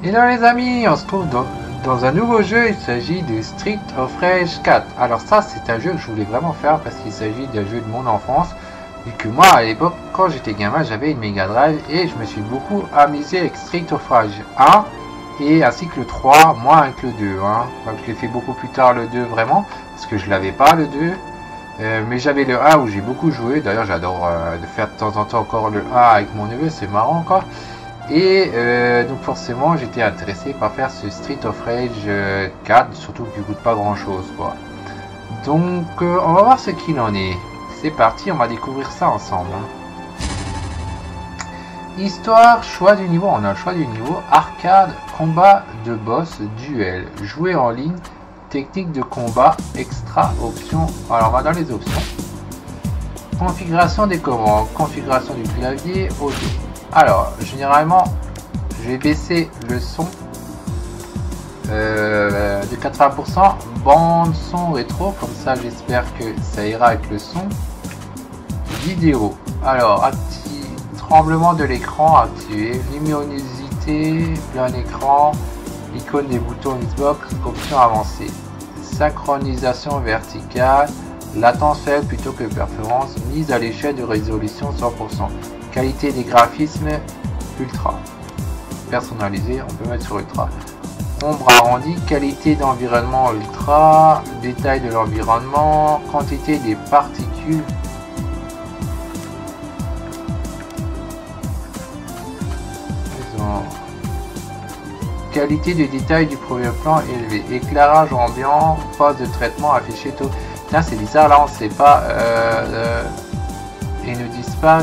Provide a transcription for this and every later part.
Et là les amis, on se trouve dans un nouveau jeu, il s'agit de Streets of Rage 4. Alors ça c'est un jeu que je voulais vraiment faire parce qu'il s'agit d'un jeu de mon enfance. Vu que moi à l'époque quand j'étais gamin j'avais une Mega Drive et je me suis beaucoup amusé avec Streets of Rage 1 et ainsi que le 3, moins avec le 2. Donc je l'ai fait beaucoup plus tard le 2 vraiment parce que je l'avais pas le 2. Mais j'avais le 1 où j'ai beaucoup joué, d'ailleurs j'adore de faire de temps en temps encore le 1 avec mon neveu, c'est marrant quoi. Et donc forcément j'étais intéressé par faire ce Street of Rage 4, surtout qu'il coûte pas grand chose quoi. Donc on va voir ce qu'il en est. C'est parti, on va découvrir ça ensemble. Histoire, choix du niveau, on a le choix du niveau, arcade, combat de boss, duel, jouer en ligne, technique de combat, extra, options. Alors on va dans les options. Configuration des commandes, configuration du clavier, audio. Alors généralement je vais baisser le son de 80%, bande son rétro, comme ça j'espère que ça ira avec le son. Vidéo, alors tremblement de l'écran activé, luminosité, plein écran, icône des boutons Xbox, options avancées, synchronisation verticale, latence faible plutôt que performance, mise à l'échelle de résolution 100%, qualité des graphismes ultra, personnalisé, on peut mettre sur ultra, ombre arrondie, qualité d'environnement ultra, détail de l'environnement, quantité des particules, qualité de détail du premier plan élevé, éclairage ambiant, phase de traitement affiché tôt. Tiens, c'est bizarre là, on sait pas. Ils nous disent pas.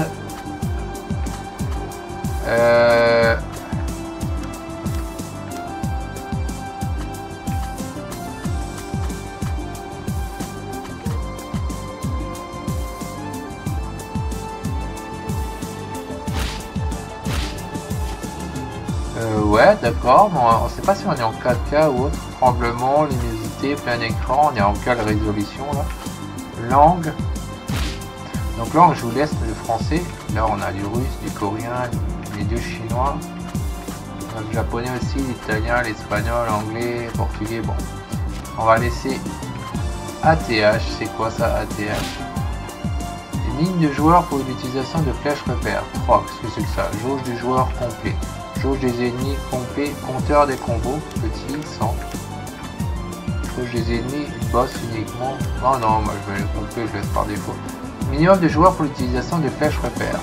Ouais, d'accord, bon, on sait pas si on est en 4K ou autre. Tremblement, luminosité, plein écran, on est en quelle résolution là? Langue. Donc langue, je vous laisse le français. Là, on a du russe, du coréen, les deux chinois. Le japonais aussi, l'italien, l'espagnol, l'anglais, portugais. Bon, on va laisser ATH. C'est quoi ça, ATH? Une ligne de joueurs pour l'utilisation de flèches repères. 3, qu'est-ce que c'est que ça? Jauge du joueur complet. Jauge des ennemis complet, compteur des combos, petit, 100. Jauge des ennemis, boss uniquement. Oh non, moi je vais le complet, je laisse par défaut. Minimum de joueurs pour l'utilisation de flèches repères.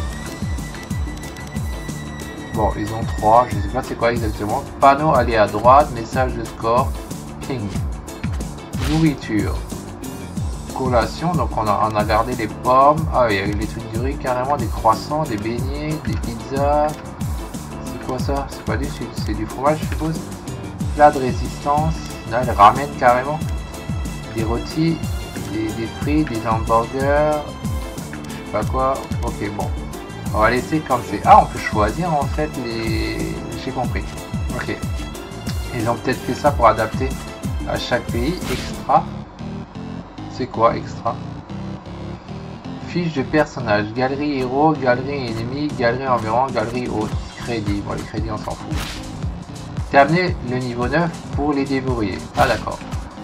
Bon, ils ont 3, je sais pas c'est quoi exactement. Panneau aller à droite, message de score, king. Nourriture. Collation, donc on a gardé les pommes. Ah oui, avec les trucs du riz, carrément des croissants, des beignets, des pizzas. Ça, c'est pas du sud, c'est du fromage je suppose. Plat de résistance, là elle ramène carrément des rôtis, des frites, des hamburgers, je sais pas quoi. Ok, bon, on va laisser comme c'est. Ah, on peut choisir en fait les. J'ai compris. Ok, ils ont peut-être fait ça pour adapter à chaque pays. Extra, c'est quoi extra? Fiche de personnage, galerie héros, galerie ennemi, galerie environ, galerie autre. Crédit, bon les crédits on s'en fout. Terminer le niveau 9 pour les débrouiller. Ah d'accord.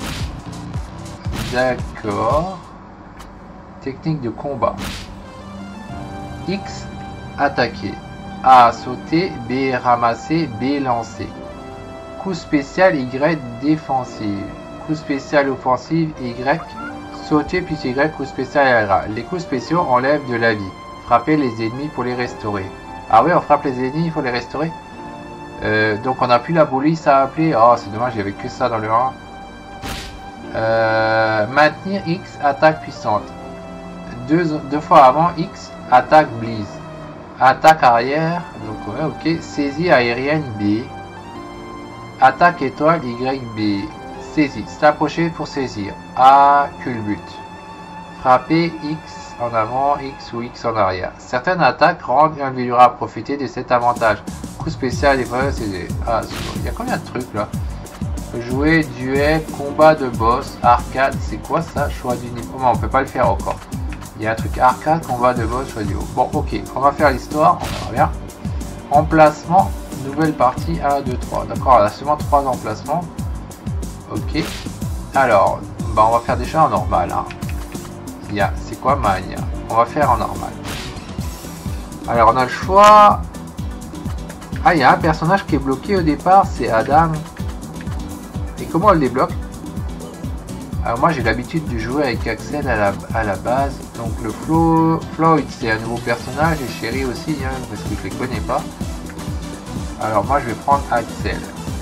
D'accord. Technique de combat. X, attaquer. A, sauter. B, ramasser. B, lancer. Coup spécial Y, défensive. Coup spécial offensive Y, sauter puis Y, coup spécial RA. Les coups spéciaux enlèvent de la vie. Frapper les ennemis pour les restaurer. Ah oui, on frappe les ennemis, il faut les restaurer. Donc on a plus la police à appeler. Oh, c'est dommage, il n'y avait que ça dans le 1. Maintenir X, attaque puissante. Deux fois avant X, attaque Blaze. Attaque arrière, donc ouais, ok. Saisie aérienne B. Attaque étoile YB. Saisie, s'approcher pour saisir. A, culbute. Frapper X en avant, X ou X en arrière. Certaines attaques rendent invulnérable. Profiter de cet avantage. Coup spécial, c'est. Ah, il y a combien de trucs là? Jouer, duel, combat de boss, arcade. C'est quoi ça? Choix du niveau. Non, on peut pas le faire encore. Il y a un truc arcade, combat de boss, choix du haut. Bon, ok, on va faire l'histoire, on verra bien. Emplacement, Nouvelle partie 1, 2, 3. D'accord, on a seulement 3 emplacements. Ok. Alors, bah on va faire déjà en normal. Hein. C'est quoi Mania? On va faire en normal. Alors, on a le choix. Ah, il y a un personnage qui est bloqué au départ, c'est Adam. Et comment on le débloque? Alors moi j'ai l'habitude de jouer avec Axel à la base. Donc le Floyd c'est un nouveau personnage et Sherry aussi, hein, parce que je les connais pas. Alors moi je vais prendre Axel.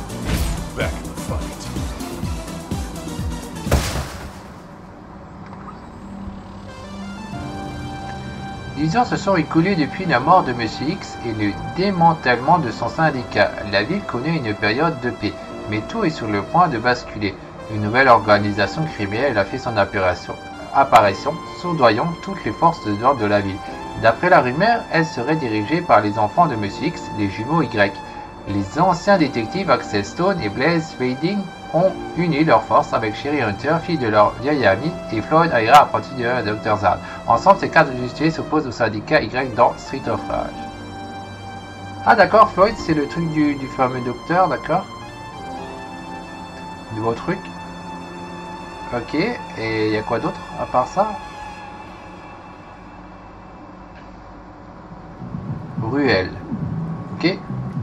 Disons se sont écoulés depuis la mort de Monsieur X et le démantèlement de son syndicat. La ville connaît une période de paix, mais tout est sur le point de basculer. Une nouvelle organisation criminelle a fait son apparition, soudoyant toutes les forces de l'ordre de la ville. D'après la rumeur, elle serait dirigée par les enfants de Monsieur X, les jumeaux Y. Les anciens détectives Axel Stone et Blaze Fading ont uni leurs forces avec Sherry Hunter, fille de leur vieille amie, et Floyd Ira, apprenti de Dr. Zad. Ensemble, ces quatre justiciers s'opposent au syndicat Y dans Street of Rage. Ah d'accord, Floyd, c'est le truc du fameux docteur, d'accord. Nouveau truc. Ok, et il y a quoi d'autre à part ça? Ruelle. Ok.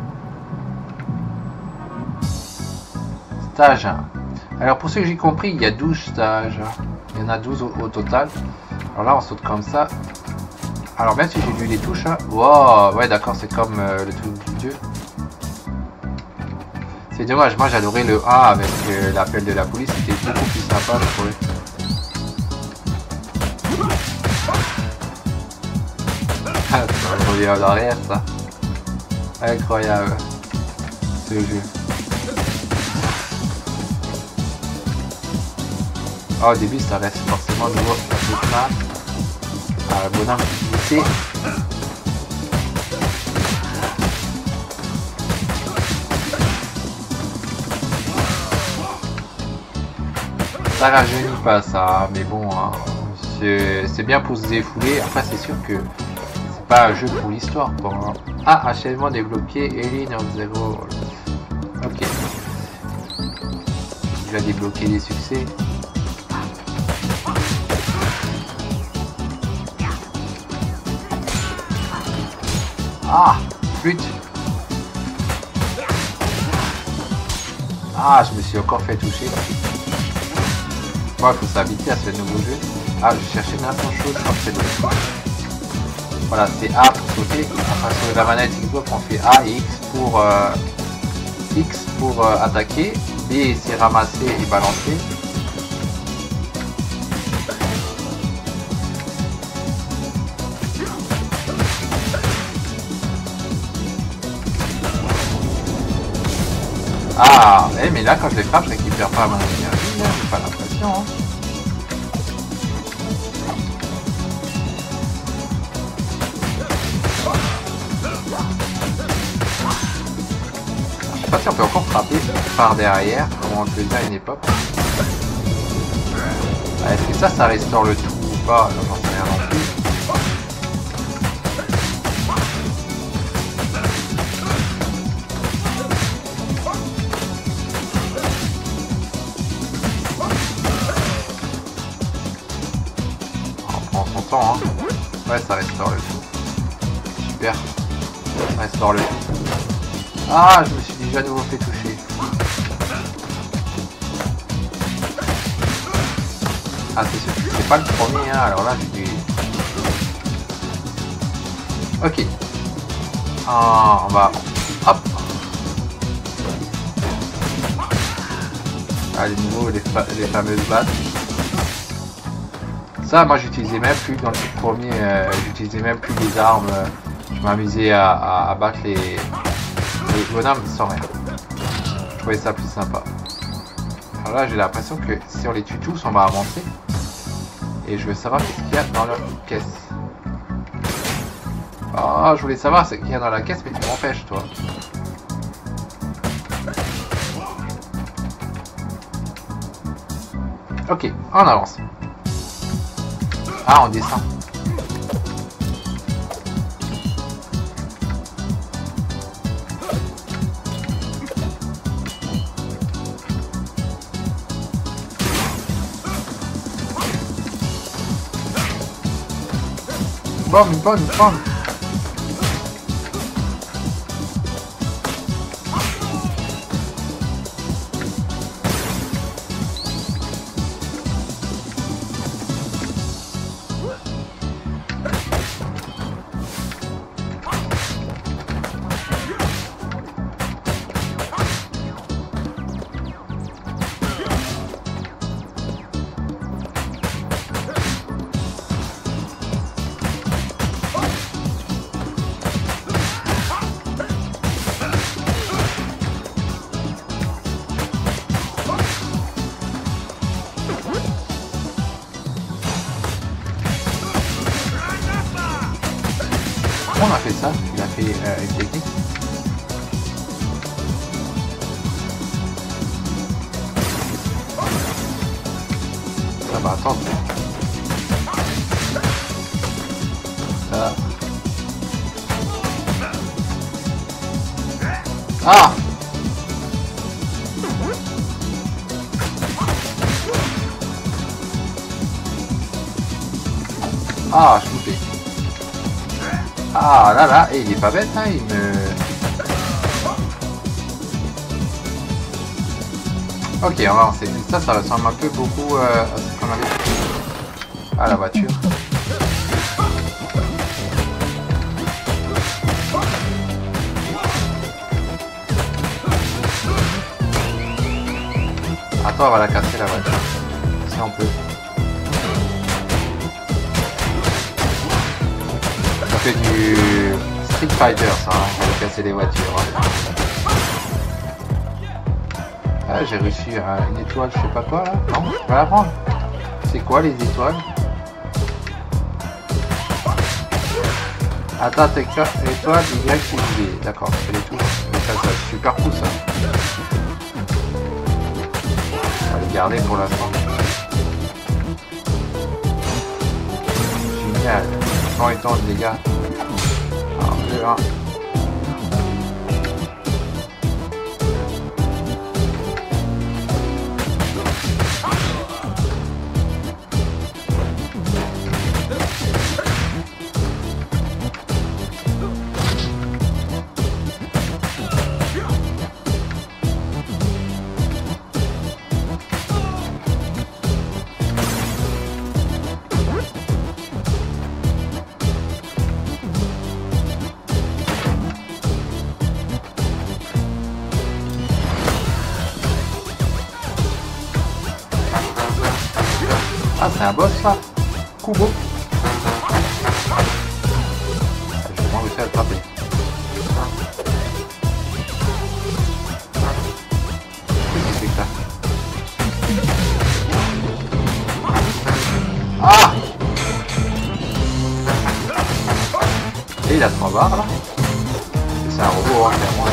Stage 1. Alors pour ceux que j'ai compris, il y a 12 stages. Il y en a 12 au total. Alors là, on saute comme ça. Alors même si j'ai vu les touches, hein. Wow, ouais d'accord, c'est comme le truc du dieu. C'est dommage, moi j'adorais le 1 avec l'appel de la police, c'était beaucoup plus sympa je trouvais. Ça revient en arrière ça. Incroyable ce jeu. Oh, au début ça reste forcément nouveau. Le bonhomme qui glissait. Ça rajeunit pas ça, mais bon, hein, c'est bien pour se défouler. Après c'est sûr que c'est pas un jeu pour l'histoire quoi. Hein. Ah, achèvement débloqué, Alien of Zero. Ok. Il a débloqué des succès. Ah, flûte. Ah, je me suis encore fait toucher. Il faut s'habituer à ce nouveau jeu. Ah, je cherchais une instance chaude, je crois que c'est le... Voilà, c'est A pour sauter. Enfin, sur la manette Xbox, on fait A et X pour attaquer. B, c'est ramasser et balancer. Ah, mais là, quand je les frappe, je récupère pas mon énergie, j'ai pas l'impression. Hein. Je sais pas si on peut encore frapper par derrière, comme on le faisait à une époque. Est-ce que ça restaure le tout ou pas? J'en sais rien non plus. Hein. Ouais, ça restaure le tout. Super. Ça restaure le tout. Ah, je me suis déjà à nouveau fait toucher. Ah, c'est sûr que c'est pas le premier, hein. Alors là, j'ai dû... Ok. Ah, on va... Hop. Ah, les nouveaux, les fameuses battes. Ça, moi j'utilisais même plus dans le premier, j'utilisais même plus les armes, je m'amusais à battre les bonhommes sans rien. Je trouvais ça plus sympa. Alors là j'ai l'impression que si on les tue tous, on va avancer. Et je veux savoir ce qu'il y a dans leur caisse. Ah, je voulais savoir ce qu'il y a dans la caisse, mais tu m'empêches toi. Ok, on avance. Ah, on descend. Une pomme. On a fait ça, il a fait une technique. Ça va attendre. Ça. Ah! Ah, je loupé. Ah là, et il est pas bête, hein, il me... Ok, on va avancer. Ça ressemble un peu beaucoup à ce qu'on avait fait. À la voiture. Attends, on va la casser la voiture. Si on peut. Ça fait du Street Fighter, ça, hein, on va casser les voitures. Hein. Ah, j'ai réussi une étoile, je sais pas quoi là. Non, je vais la prendre. C'est quoi les étoiles? Attaque étoile Y utilisée. D'accord, c'est les touches. Ça super cool ça. On va les garder pour l'instant. Génial. 100 et tant de dégâts. Alors, 2, 1. Ah, c'est un boss ça. Kubo. Je vais vraiment réussir à attraper. Qu'est-ce que c'est que ça? Ah! Et il a 3 barres là. C'est un robot, hein, clairement.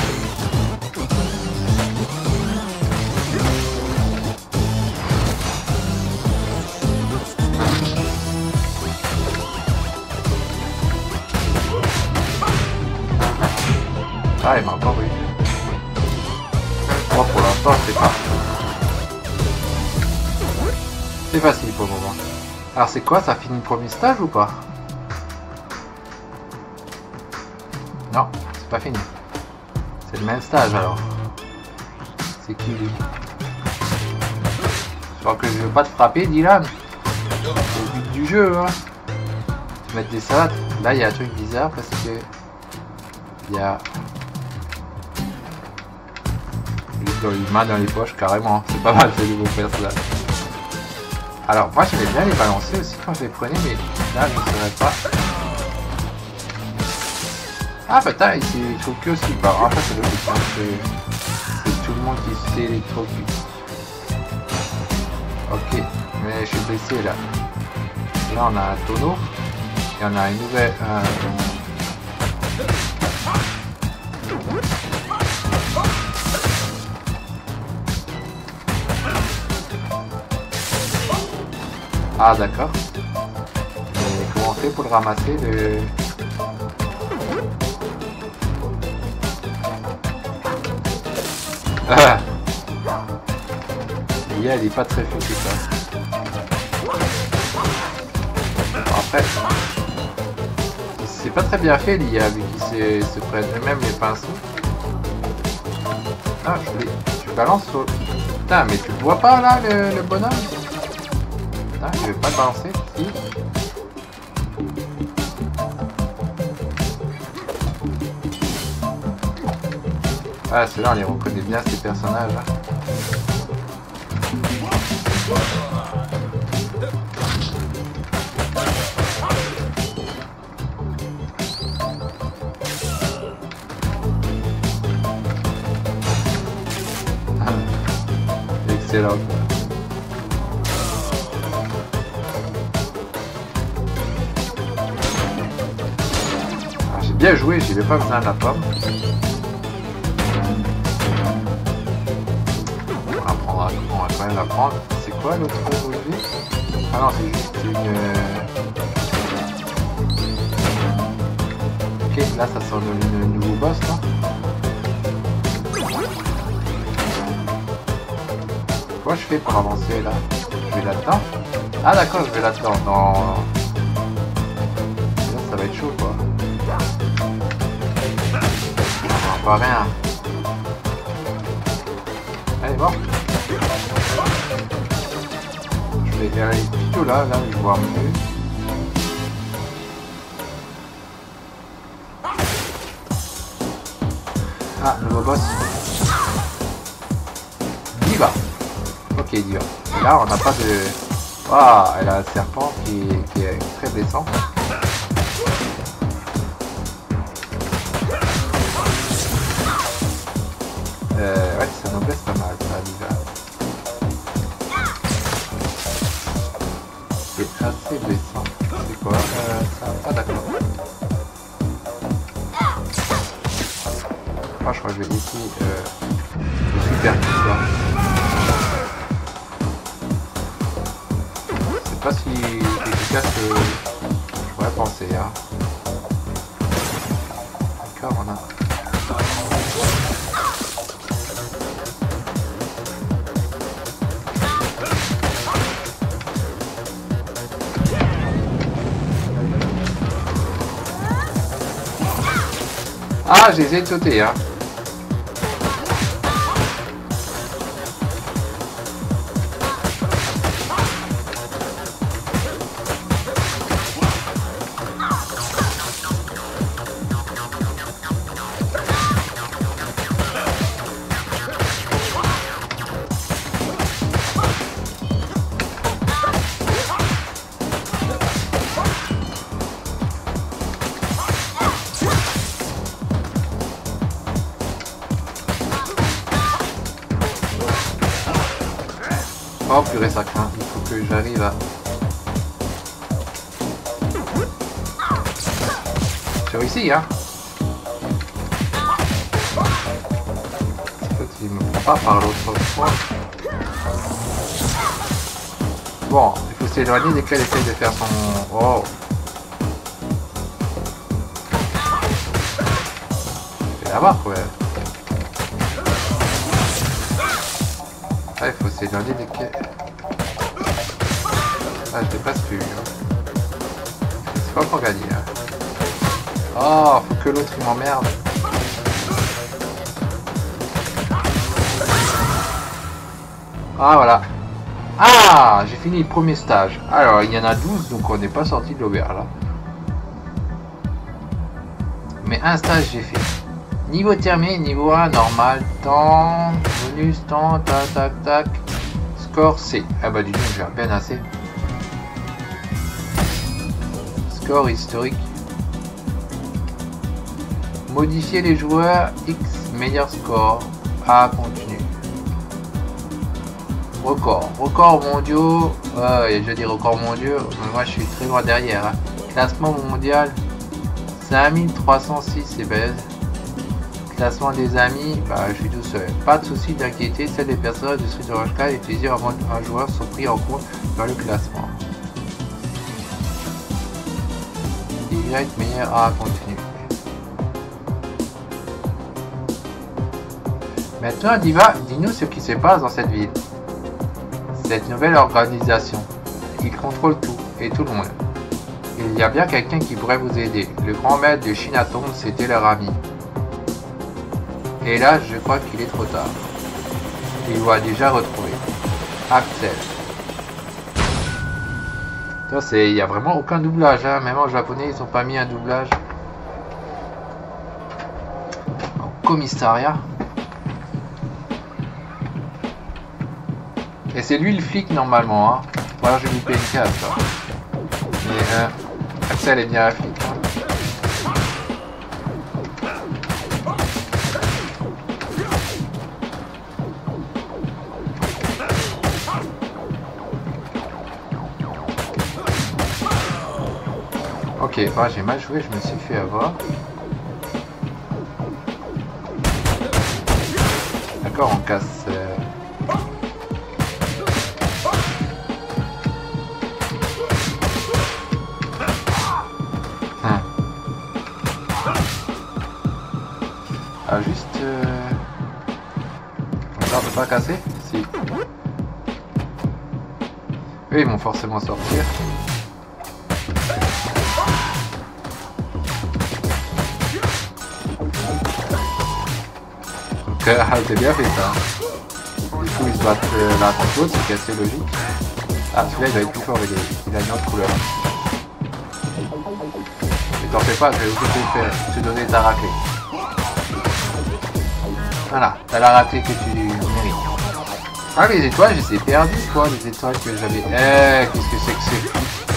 Ah, il m'a encore eu. Bon, pour l'instant, c'est pas. C'est facile pour le moment. Alors, c'est quoi? Ça finit le premier stage ou pas? Non, c'est pas fini. C'est le même stage alors. C'est qui lui? Je crois que je veux pas te frapper, Dylan. C'est le but du jeu, hein. Mettre des salades. Là, il y a un truc bizarre parce que. Il y a. Une main dans les poches carrément, c'est pas mal ce nouveau personnage. Alors moi j'aimais bien les balancer aussi quand je les prenais, mais là je ne saurais pas. Ah putain, il s'électrocute aussi. Bah en fait c'est logique, hein, c'est tout le monde qui s'électrocute. Ok, mais je suis blessé là. Là on a un tonneau et on a une nouvelle. Ah d'accord. Et comment on fait pour le ramasser le... Ah. L'IA elle est pas très futé ça. Après. C'est pas très bien fait l'IA vu qu'ils se prennent eux-mêmes les pinceaux. Ah, tu balances sur... Putain, mais tu le vois pas là, le bonhomme? Putain, je vais pas le balancer, si. Ah, ceux-là, on les reconnaît bien, ces personnages-là. Excellent. J'ai bien joué, j'avais pas besoin de la pomme. On va quand même la prendre. C'est quoi l'autre relevé? Ah non, c'est juste une... Ok, là ça sort le nouveau boss là. Comment je fais pour avancer là? Je vais là-dedans? Ah d'accord, je vais là-dedans. Dans... Là, ça va être chaud quoi. Non, pas rien. Allez, bon. Je vais aller plutôt là, je vois mieux. Ah, nouveau boss. Diva. Ok, Diva. Et là, on n'a pas de... Ah, elle a un serpent qui est très blessant. Ouais, ça nous blesse pas mal, ça, Diva. C'est assez blessant. C'est quoi ça... Ah, d'accord. Ah, je crois que je vais essayer super coup là. C'est pas si efficace que je pourrais penser. Hein. D'accord, on a. Ah, j'ai essayé de sauter, hein. Oh purée, ça craint, il faut que j'arrive à... J'ai réussi, hein. En fait, il me prend pas par l'autre fois. Bon, il faut s'éloigner dès qu'elle essaye de faire son... Oh. Je vais l'avoir, quoi. Ah, il faut s'éloigner dès que... Ah, je dépasse plus. Hein. C'est pas pour gagner. Hein. Oh, faut que l'autre il m'emmerde. Ah, voilà. Ah, j'ai fini le premier stage. Alors, il y en a 12, donc on n'est pas sorti de l'auberge là. Mais un stage j'ai fait. Niveau terminé, niveau 1, normal, temps, bonus, temps, tac, tac, tac, score C. Ah bah du coup, j'ai à peine assez. Score historique. Modifier les joueurs, X, meilleur score, A, continue. Records mondiaux, ouais, je dis records mondiaux, mais moi je suis très loin derrière. Hein. Classement mondial, 5306, c'est bête. Classement des amis, bah je suis tout seul. Pas de souci d'inquiéter, celles des personnages de Street Orange 4 utilisés avant un joueur sont pris en compte dans le classement. Y meilleur A continue. Maintenant Diva, dis-nous ce qui se passe dans cette ville. Cette nouvelle organisation, il contrôle tout et tout le monde. Il y a bien quelqu'un qui pourrait vous aider. Le grand maître de Chinatown, c'était leur ami. Et là, je crois qu'il est trop tard. Il doit déjà retrouver. Axel. Il n'y a vraiment aucun doublage, hein. Même en japonais, ils n'ont pas mis un doublage. Au commissariat. Et c'est lui le flic normalement, hein. Voilà, j'ai loupé une case. Mais Axel est bien un flic. Hein. Ok, bah, j'ai mal joué, je me suis fait avoir. D'accord, on casse. Ah, juste. On garde pas casser? Si. Eux, ils vont forcément sortir. C'est bien fait ça. Du coup ils se battent l'un contre l'autre, c'est assez logique. Ah, celui-là il va être plus fort, il a une autre couleur. Mais t'en fais pas, je vais aussi te donner ta raclée. Voilà, t'as la raclée que tu mérites. Ah, les étoiles, je les ai perdues quoi, les étoiles que j'avais. Qu'est-ce que c'est que c'est?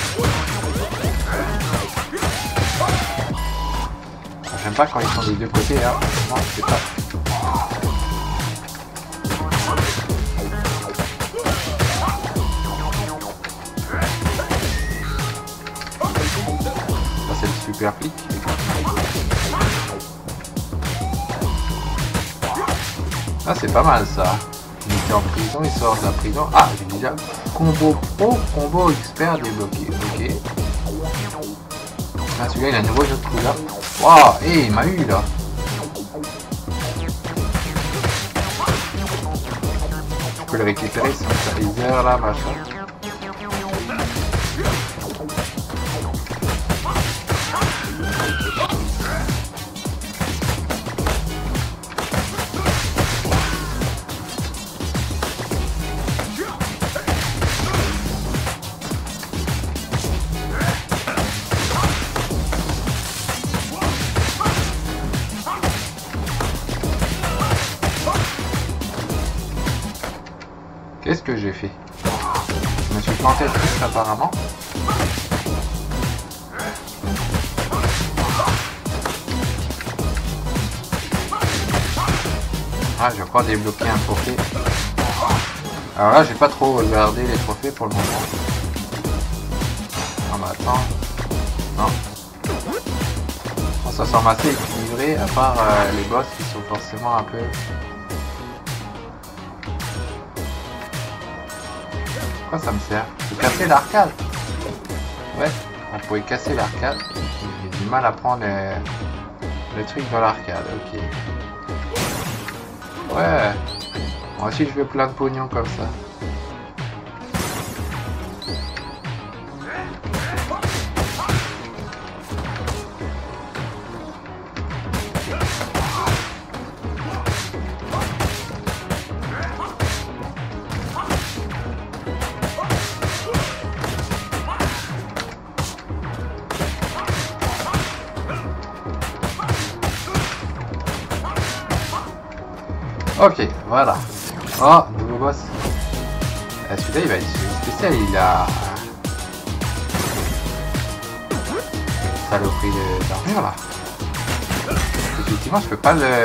J'aime pas quand ils sont des deux côtés, hein. Non, c'est pas. C'est le super flic. Ah, c'est pas mal ça. Il était en prison, il sort de la prison. Ah, j'ai déjà combo pro, combo expert débloqué. Ok. Ah, celui-là il a une nouveau jeu de couleur. Waouh, il m'a eu là. Je peux le récupérer sans faire les heures là, machin. Qu'est-ce que j'ai fait? Je me suis planté le truc apparemment. Ah, j'ai encore débloqué un trophée. Alors là, j'ai pas trop regardé les trophées pour le moment. Non, mais attends. Non. Bon, ça semble assez équilibré, à part les boss qui sont forcément un peu... Pourquoi ça me sert? De casser l'arcade? Ouais, on pouvait casser l'arcade. J'ai du mal à prendre le truc dans l'arcade, ok. Ouais, moi aussi je veux plein de pognon comme ça. Ok, voilà. Oh, nouveau boss. Celui-là, il va être spécial. Il a... Saloperie d'armure, là. Effectivement, je peux pas le...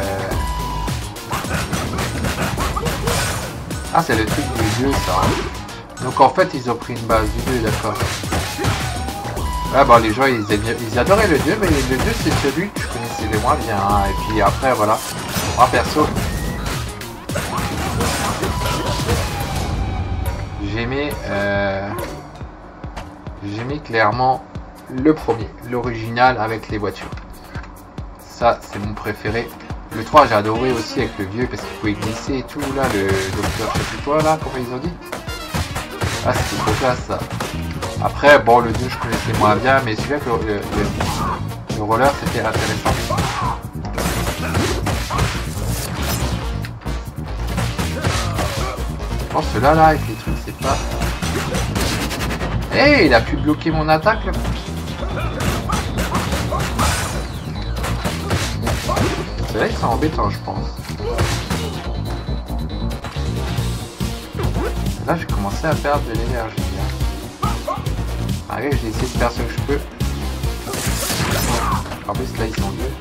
Ah, c'est le truc du dieu, ça. Donc, en fait, ils ont pris une base du dieu, d'accord. Ah, bon, les gens, ils adoraient le dieu, mais le dieu, c'est celui que je connaissais le moins bien. Hein. Et puis après, voilà. Moi, perso... J'aimais clairement le premier, l'original avec les voitures. Ça, c'est mon préféré. Le 3, j'ai adoré aussi avec le vieux parce qu'il pouvait glisser et tout. Là, le docteur, je sais plus quoi, là, comment ils ont dit. Ah, c'était trop classe ça. Après, bon, le 2 je connaissais moins bien, mais celui-là, le roller, c'était intéressant. Oh, celui-là, là, avec les trucs, c'est pas... Hey, il a pu bloquer mon attaque, là. Celui-là, ils sont embêtants, je pense. Là, j'ai commencé à perdre de l'énergie. Allez, je vais essayer de faire ce que je peux. En plus, là, ils sont deux.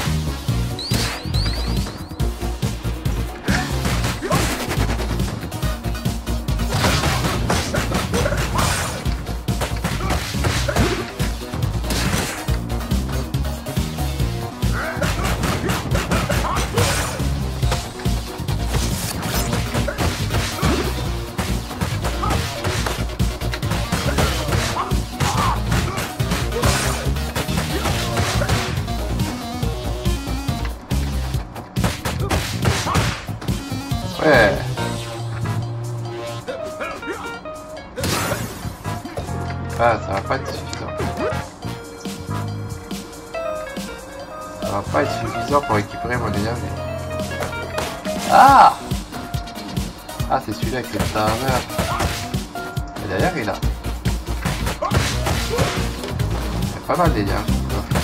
Ouais. Ah, ça va pas être suffisant. Ça va pas être suffisant pour récupérer mon énergie. Ah! Ah, c'est celui-là avec le serveur. Et d'ailleurs, il a... Il y a pas mal d'énergie.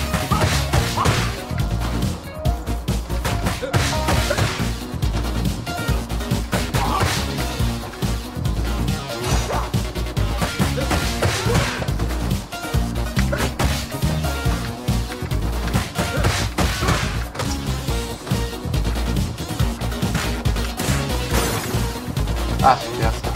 Ah, super ça.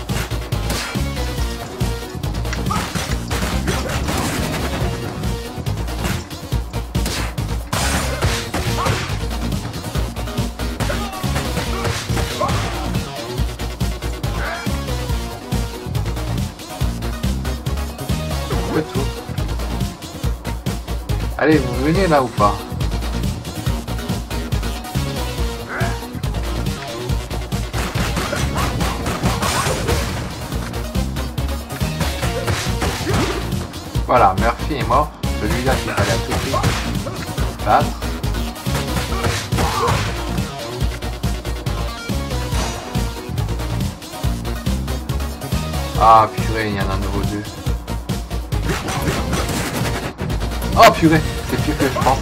Le tout. Allez, vous venez là ou pas? Voilà, Murphy est mort. Celui-là qu'il fallait à tout prix battre. Ah purée, il y en a un nouveau 2. Oh purée, c'est pire que je pense.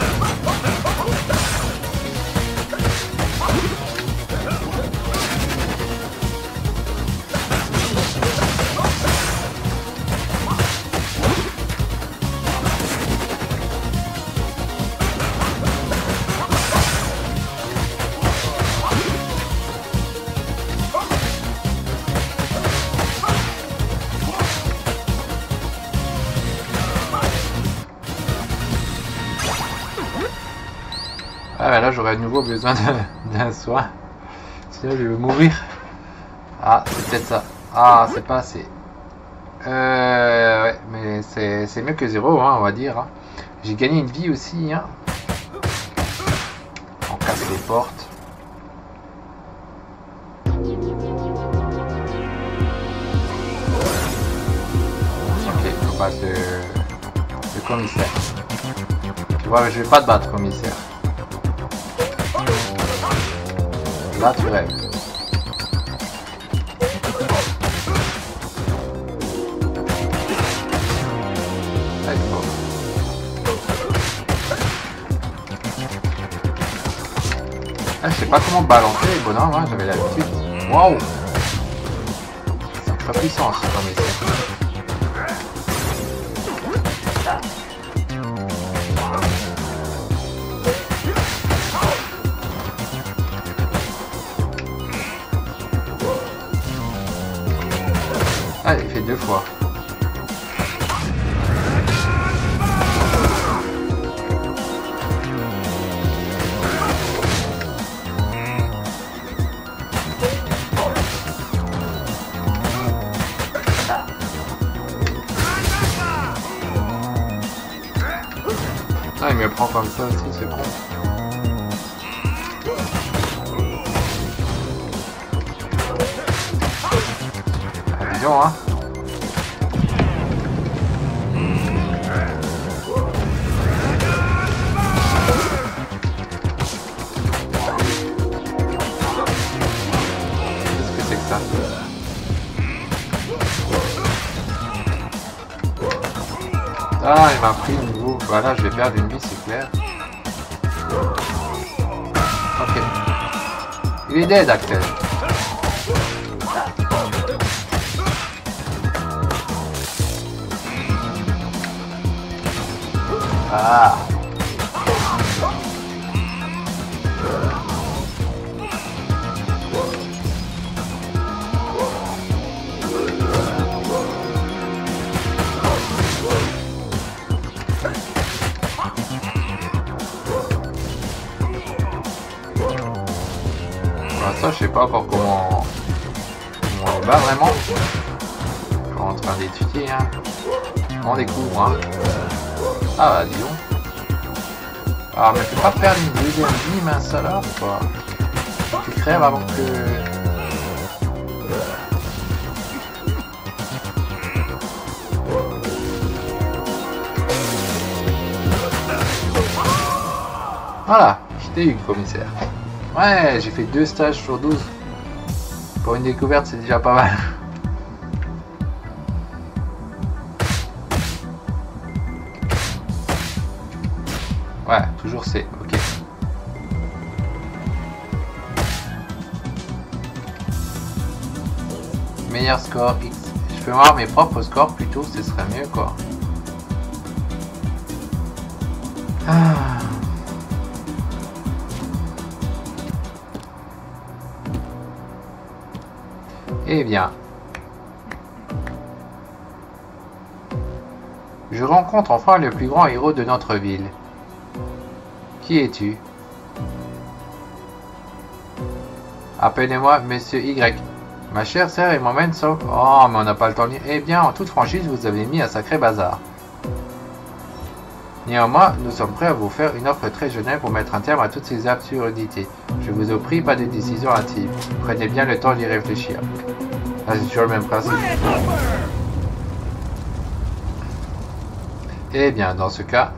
Ah bah là j'aurais à nouveau besoin d'un soin. Sinon je vais mourir. Ah c'est peut-être ça. Ah c'est pas assez. Ouais, mais c'est mieux que 0 hein, on va dire. Hein. J'ai gagné une vie aussi. Hein. On casse les portes. Ok, on passe le commissaire. Tu vois, je vais pas te battre commissaire. Là tu rêves. Là, il faut. Ah, je sais pas comment balancer les bonhommes, hein, j'avais l'habitude. Waouh! C'est très puissant ce commissaire. Ah, il fait 2 fois. Ah, il me prend comme ça aussi, c'est bon. Ah, disons, hein. Ah, il m'a pris une nouveau. Voilà, je vais perdre une vie, c'est clair. Ok. Il est dead, Axel. Ah. Ça, je sais pas encore comment on bat vraiment. Je suis en train d'étudier, hein. On découvre, hein. Ah bah dis donc. Ah mais fais pas perdre une deuxième vie, mince alors quoi. Tu crèves avant que... Voilà, je t'ai eu, commissaire. Ouais, j'ai fait 2 stages sur 12. Pour une découverte, c'est déjà pas mal. Ouais, toujours C, ok. Meilleur score X. Je peux voir mes propres scores plutôt, ce serait mieux quoi. Ah. Eh bien, je rencontre enfin le plus grand héros de notre ville. Qui es-tu? Appelez-moi Monsieur Y. Ma chère sœur et moi-même sont... Oh, mais on n'a pas le temps de lire. Eh bien, en toute franchise, vous avez mis un sacré bazar. Néanmoins, nous sommes prêts à vous faire une offre très généreuse pour mettre un terme à toutes ces absurdités. Je vous en prie, pas de décision hâtive. Prenez bien le temps d'y réfléchir. Ah, c'est toujours le même principe. Eh bien, dans ce cas...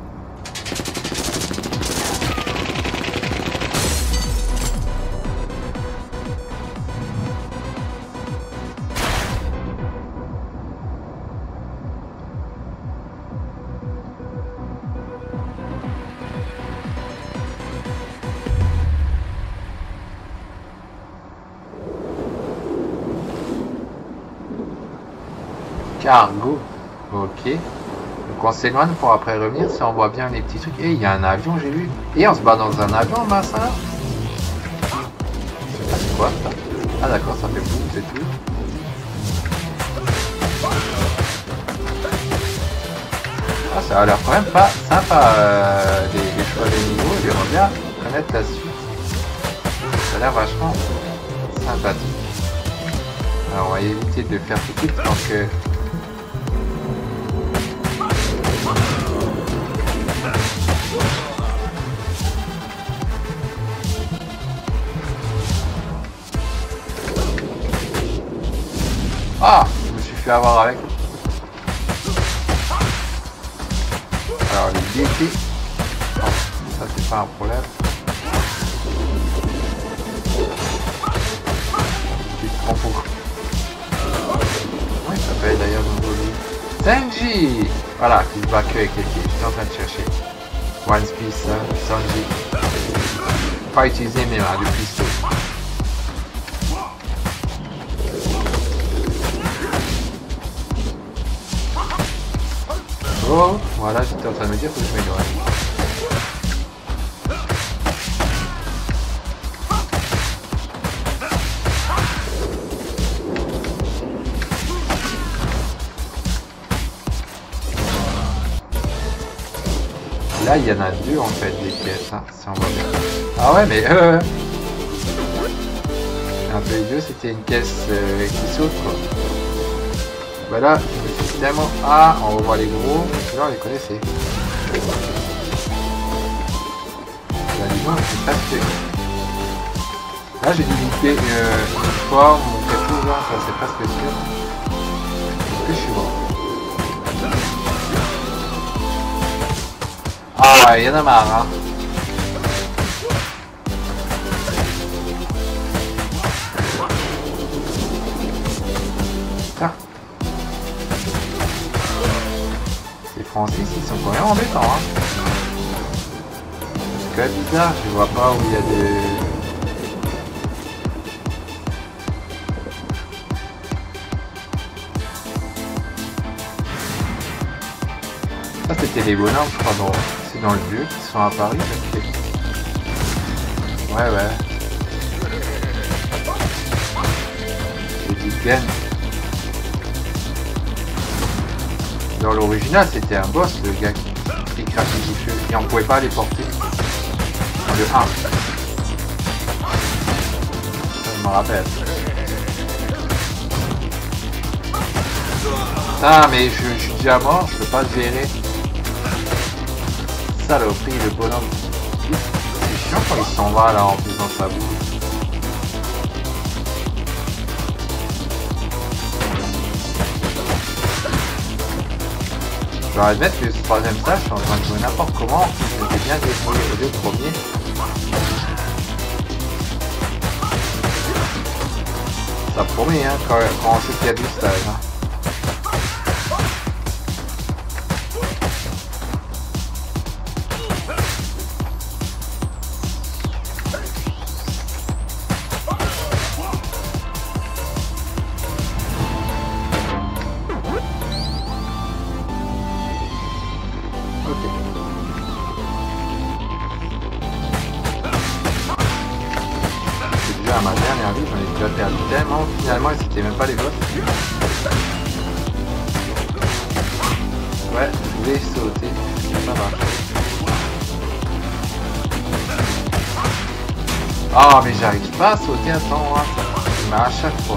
Cargo. Ok. Donc on s'éloigne pour après revenir si on voit bien les petits trucs. Et il y a un avion, j'ai vu. Et on se bat dans un avion, massa. Ah, c'est quoi ça? Ah d'accord, ça fait boum, c'est tout. Ah, ça a l'air quand même pas sympa, les choix des niveaux. J'aimerais bien connaître la suite. Ça a l'air vachement sympathique. Alors on va éviter de le faire tout de suite parce que... Ah, je me suis fait avoir avec. Alors les défis. Oh, ça c'est pas un problème. Tu te prends pour... Comment il s'appelle d'ailleurs dans le jeu? Sanji. Voilà, qui se bat que avec les pieds. Je suis en train de chercher. One Piece, Sanji. Pas utiliser mes mains, le pistolet. Oh, voilà, j'étais en train de me dire que je m'éloigne. Là, il y en a 2 en fait, des pièces, hein, si on voit bien. Ah ouais, mais un peu idiot, c'était une caisse qui saute quoi. Voilà, je me suis tellement... Ah, on revoit les gros, là on les connaissait. Là, dis-moi, c'est presque... Là, j'ai dû louper une forme ou quelque chose, là, ça c'est presque sûr. Est-ce que je suis mort? Ah, il y en a marre, hein. Francis, ils sont quand même embêtants. Hein. C'est quand même bizarre, je vois pas où il y a des... Ça c'était les bonhommes, je crois, c'est dans le lieu qui sont à Paris. Ouais, ouais. C'est du game. Dans l'original, c'était un boss, le gars qui crache les boucheux, et on pouvait pas les porter. Dans le 1. Je me rappelle. Ah, mais je suis déjà mort, je peux pas gérer. Saloperie, le bonhomme. C'est chiant quand il s'en va là en faisant sa boue. Je vais admettre que ce troisième stage, je suis en train de jouer n'importe comment. J'étais bien débrouillé les deux premiers. Ça promet hein, quand on sait qu'il y a du stage. Hein. Ma dernière vie, j'en ai déjà perdu tellement, finalement c'était même pas les boss. Ouais, je voulais sauter, ça va. Ah mais j'arrive pas à sauter à temps, hein. Mais à chaque fois.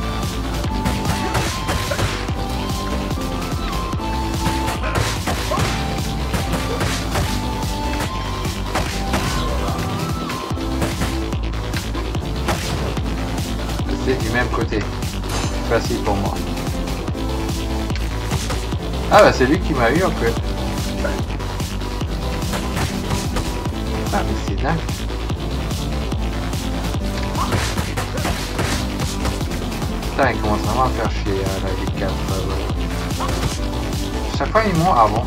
C'est du même côté. Facile pour moi. Ah bah c'est lui qui m'a eu en fait. Ah mais c'est dingue. Putain il commence vraiment à faire chier là les 4. Chaque fois ils m'ont avant.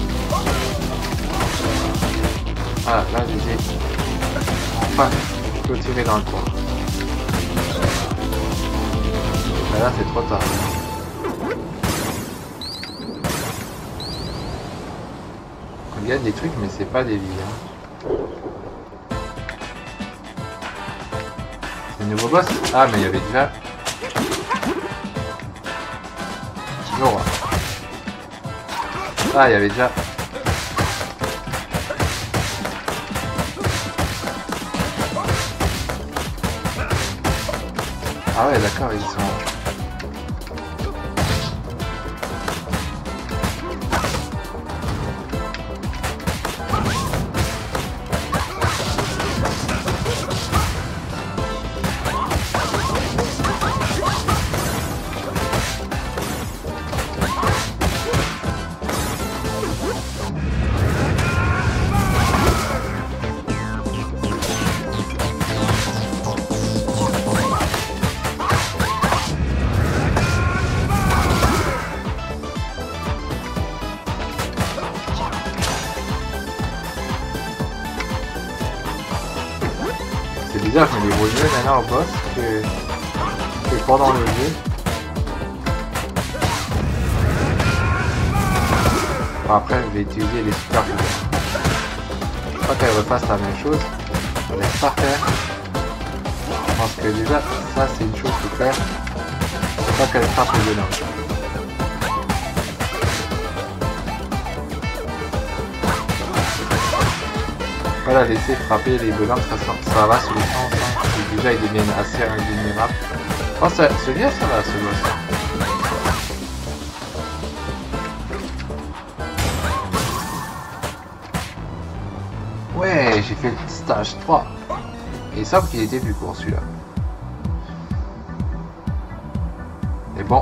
Ah là je les ai enfin clôturés dans le coin. Là c'est trop tard. On gagne des trucs mais c'est pas des vies. Hein. C'est un nouveau boss. Ah mais il y avait déjà... Laura. Ah il y avait déjà... Ah ouais d'accord ils sont... C'est bizarre, je me débrouille mieux maintenant au boss que pendant le jeu. Bon, après, je vais utiliser les super pouvoirs. Je crois qu'elle repasse la même chose. On laisse pas faire. Je pense que déjà, ça c'est une chose qui est claire. Je crois qu'elle frappe le bonhomme. Voilà, laisser frapper les bonhommes, ça va sur le sens. Hein. Déjà, ils deviennent assez invulnérables. Oh, celui-là, ça va, ce boss. Ouais, j'ai fait le stage 3. Et il semble qu'il était plus court, celui-là. Mais bon.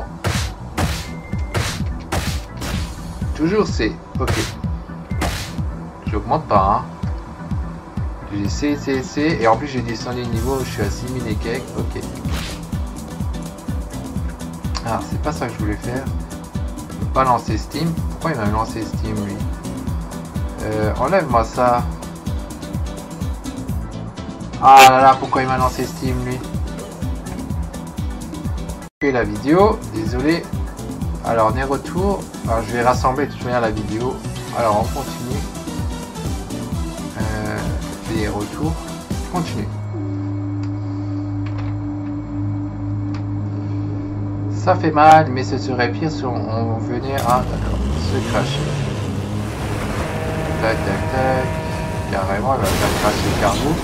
Toujours c'est... Ok. J'augmente pas, hein. J'ai C, et en plus j'ai descendu le niveau, je suis à 6000 et quelques, ok. Ah, c'est pas ça que je voulais faire. Pas lancer Steam. Pourquoi il m'a lancé Steam lui? Enlève-moi ça. Ah là là, pourquoi il m'a lancé Steam lui? Et la vidéo, désolé. Alors on est retour. Alors je vais rassembler de toute manière la vidéo. Alors on continue. Les retours. Continue. Ça fait mal, mais ce serait pire si on venait à se cracher. Tac tac tac. Carrément, elle va faire cracher le cargo.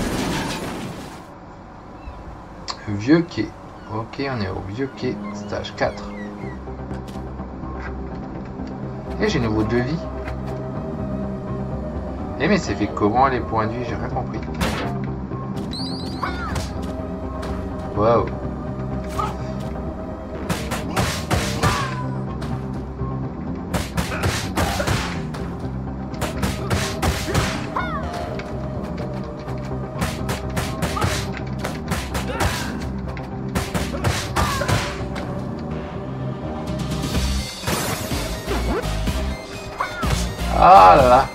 Vieux quai. Ok, on est au vieux quai, stage 4. Et j'ai nouveau 2 vies. Eh mais c'est fait comment les points de vie? J'ai rien compris. Wow. Ah là là.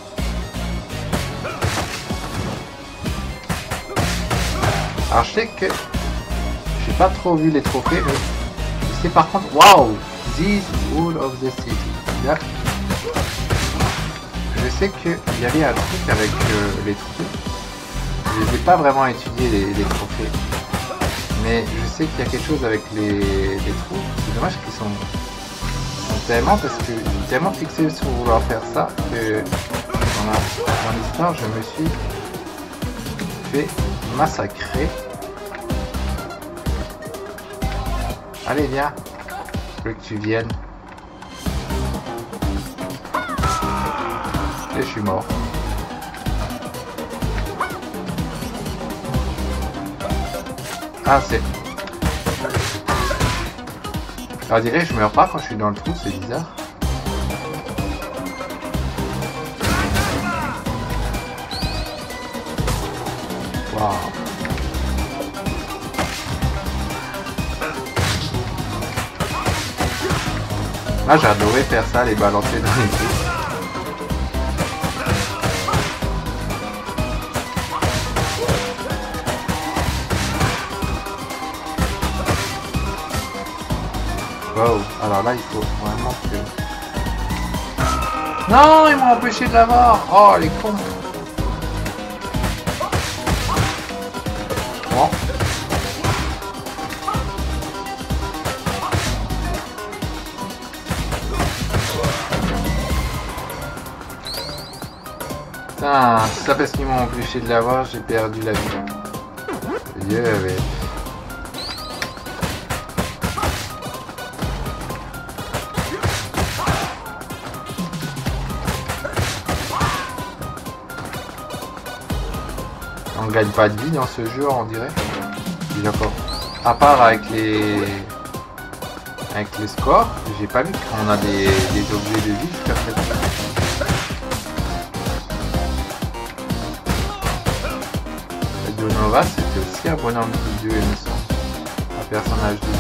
Alors je sais que j'ai pas trop vu les trophées, mais je sais par contre, waouh, this all of the city. Là, je sais qu'il y avait un truc avec les trophées. Je les ai pas vraiment étudiés les trophées, mais je sais qu'il y a quelque chose avec les trous. C'est dommage qu'ils sont tellement, parce que j'ai tellement fixé sur vouloir faire ça que dans l'histoire je me suis fait massacrer. Allez viens, je veux que tu viennes. Et je suis mort. Ah c'est... On dirait que je meurs pas quand je suis dans le trou, c'est bizarre. Waouh. Là j'ai adoré faire ça, les balancer dans les trous. Wow, alors là il faut vraiment que... Non, ils m'ont empêché de l'avoir. Oh les cons. Bon. Putain, c'est ça parce qu'ils m'ont empêché de l'avoir, j'ai perdu la vie. Dieu avait... On gagne pas de vie dans ce jeu, on dirait. D'accord. À part avec les scores, j'ai pas vu qu'on a des objets de vie jusqu'à présent. Donova, c'était aussi un bonhomme de 2, il me semble. Un personnage de 2.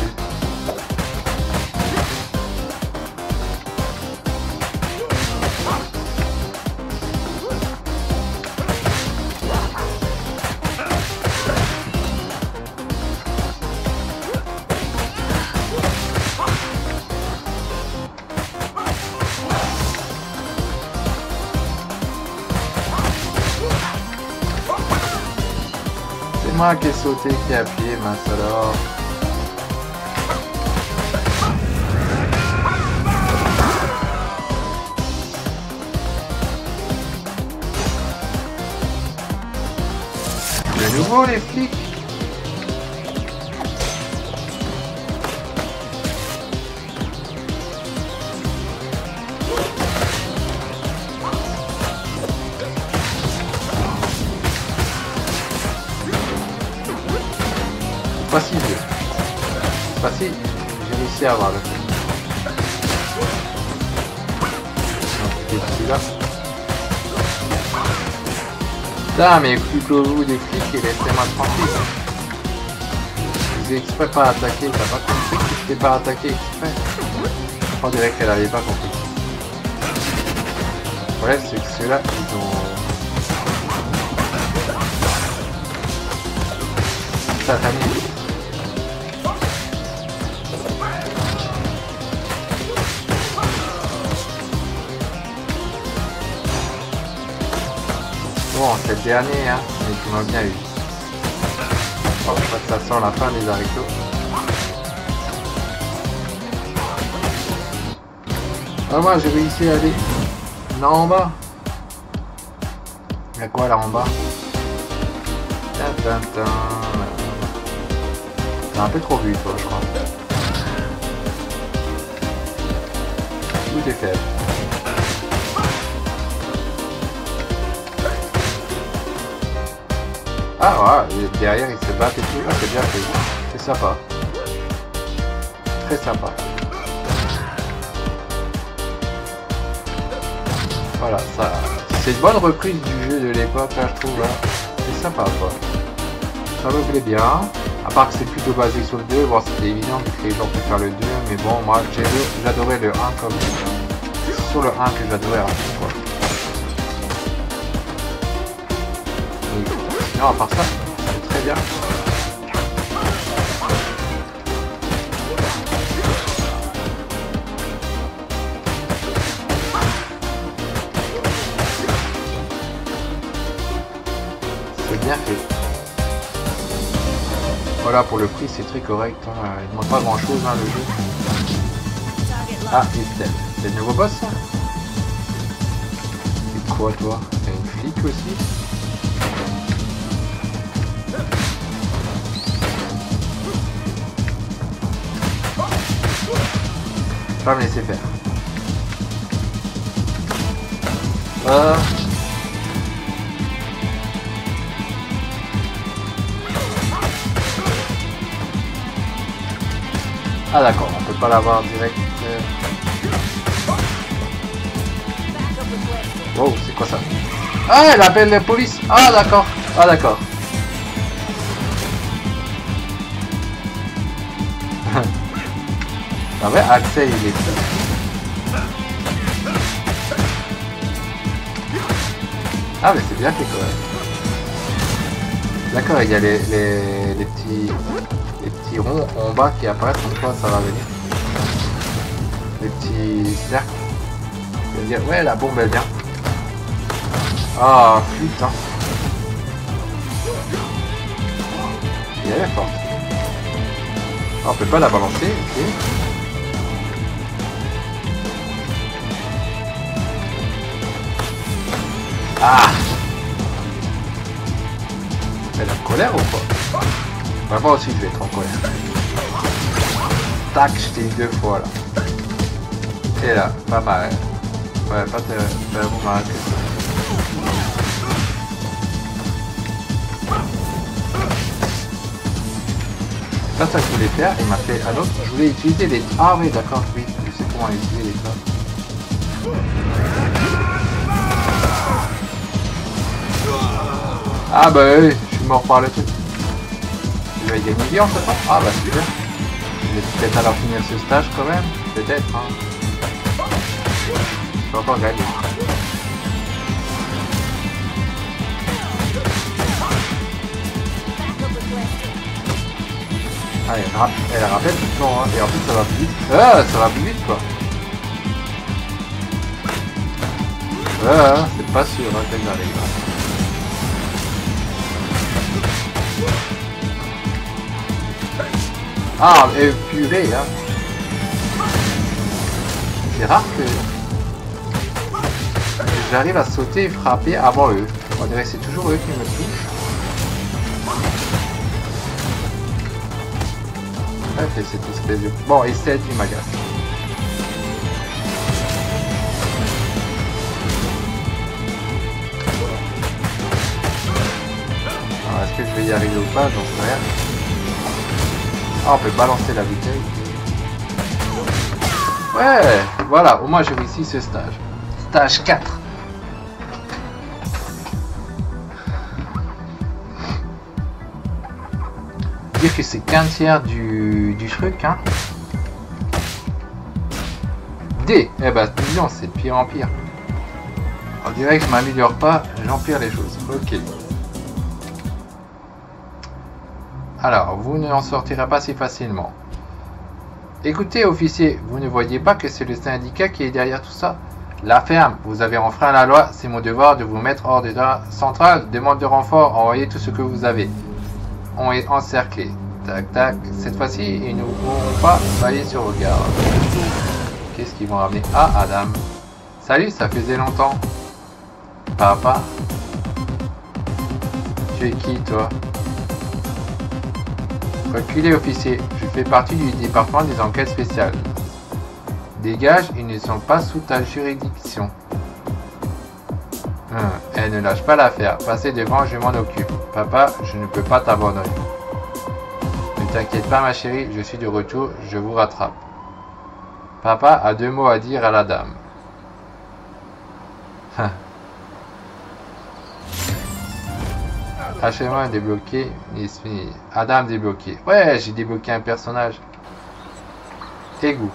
C'est moi qui ai sauté, qui ai appuyé, mince alors. De nouveau les flics. Pas si vieux. Pas si j'ai réussi à avoir le truc. Celui-là. Putain, mais plus que vous des flics et laissez-moi tranquille. Je vous ai exprès pas attaqué, t'as pas compris que je t'ai pas attaqué exprès. On dirait qu'elle n'avait pas compris. Le problème c'est que ceux-là, ils ont... satané. Bon, c'est le dernier, hein, mais tu m'as bien eu. Oh, je crois que ça sent la fin des haricots. Ah, moi j'ai réussi à aller là en bas. Il y a quoi là en bas? T'as un peu trop vu toi, je crois. Tout est fait. Ah ouais, derrière ils se battent et tout. Ah, c'est bien fait. C'est sympa. Très sympa. Voilà, ça. C'est une bonne reprise du jeu de l'époque, là, je trouve. C'est sympa, quoi. Ça me plaît bien. À part que c'est plutôt basé sur le 2. Bon, c'était évident que les gens peuvent faire le 2. Mais bon, moi, j'adorais le 1 comme sur le 1 que j'adorais à chaque fois. Non, à part ça, c'est très bien. C'est bien fait. Voilà, pour le prix, c'est très correct. Hein. Il ne demande pas grand chose, hein, le jeu. Ah, c'est le nouveau boss, ça? C'est quoi, toi? T'as une flic aussi? Pas me laisser faire. Ah d'accord, on peut pas l'avoir direct. Wow, c'est quoi ça? Ah, elle appelle la police. Ah d'accord. Ah d'accord. En vrai, Axel il est... Ah mais c'est bien fait quand même. D'accord, il y a les petits ronds en bas qui apparaissent, comme quoi ça va venir. Les petits cercles. Je veux dire, ouais, la bombe elle vient. Ah putain. Et elle est forte. Ah, on peut pas la balancer, ok. Ah! Elle est en colère ou quoi? Bah, moi aussi je vais être en colère. Tac, je t'ai eu 2 fois là. Et là, pas mal. Ouais, pas tellement mal que ça. C'est pas ça que je voulais faire, il m'a fait un autre. Je voulais utiliser les... Ah oui, d'accord, oui, je sais comment utiliser les classes. Ah bah oui, je suis mort par le truc. Je vais gagner bien en ce temps. Ah bah super. Je vais peut-être alors finir ce stage quand même. Peut-être, hein. Je peux encore gagner. Ah, elle rappelle tout le temps, hein. Et en plus ça va plus vite. Ça va plus vite quoi. C'est pas sûr hein, qu'elle arrive. Ah, et purée, hein. C'est rare que j'arrive à sauter et frapper avant eux. On dirait que c'est toujours eux qui me touchent. Ouais, c'est cette espèce de... Bon, et c'est du magasin. Alors, est-ce que je vais y arriver ou pas? J'en sais rien. Ah, on peut balancer la bouteille. Ouais, voilà, au moins j'ai réussi ce stage. Stage 4. Dire que c'est qu'un tiers du truc, hein. D. Eh ben, disons, c'est de pire en pire. On dirait que je m'améliore pas, j'empire les choses. Ok. Alors, vous ne en sortirez pas si facilement. Écoutez, officier, vous ne voyez pas que c'est le syndicat qui est derrière tout ça? La ferme, vous avez enfreint la loi, c'est mon devoir de vous mettre hors d'état central. Demande de renfort, envoyez tout ce que vous avez. On est encerclés. Tac, tac. Cette fois-ci, ils ne pourront pas bailler sur vos gardes. Qu'est-ce qu'ils vont ramener? Ah, Adam. Salut, ça faisait longtemps. Papa. Tu es qui, toi? Reculez, officier. Je fais partie du département des enquêtes spéciales. Dégage, ils ne sont pas sous ta juridiction. Elle ne lâche pas l'affaire. Passez devant, je m'en occupe. Papa, je ne peux pas t'abandonner. Ne t'inquiète pas, ma chérie, je suis de retour, je vous rattrape. Papa a 2 mots à dire à la dame. Achèvement débloqué. Adam débloqué. Ouais, j'ai débloqué un personnage. Égout.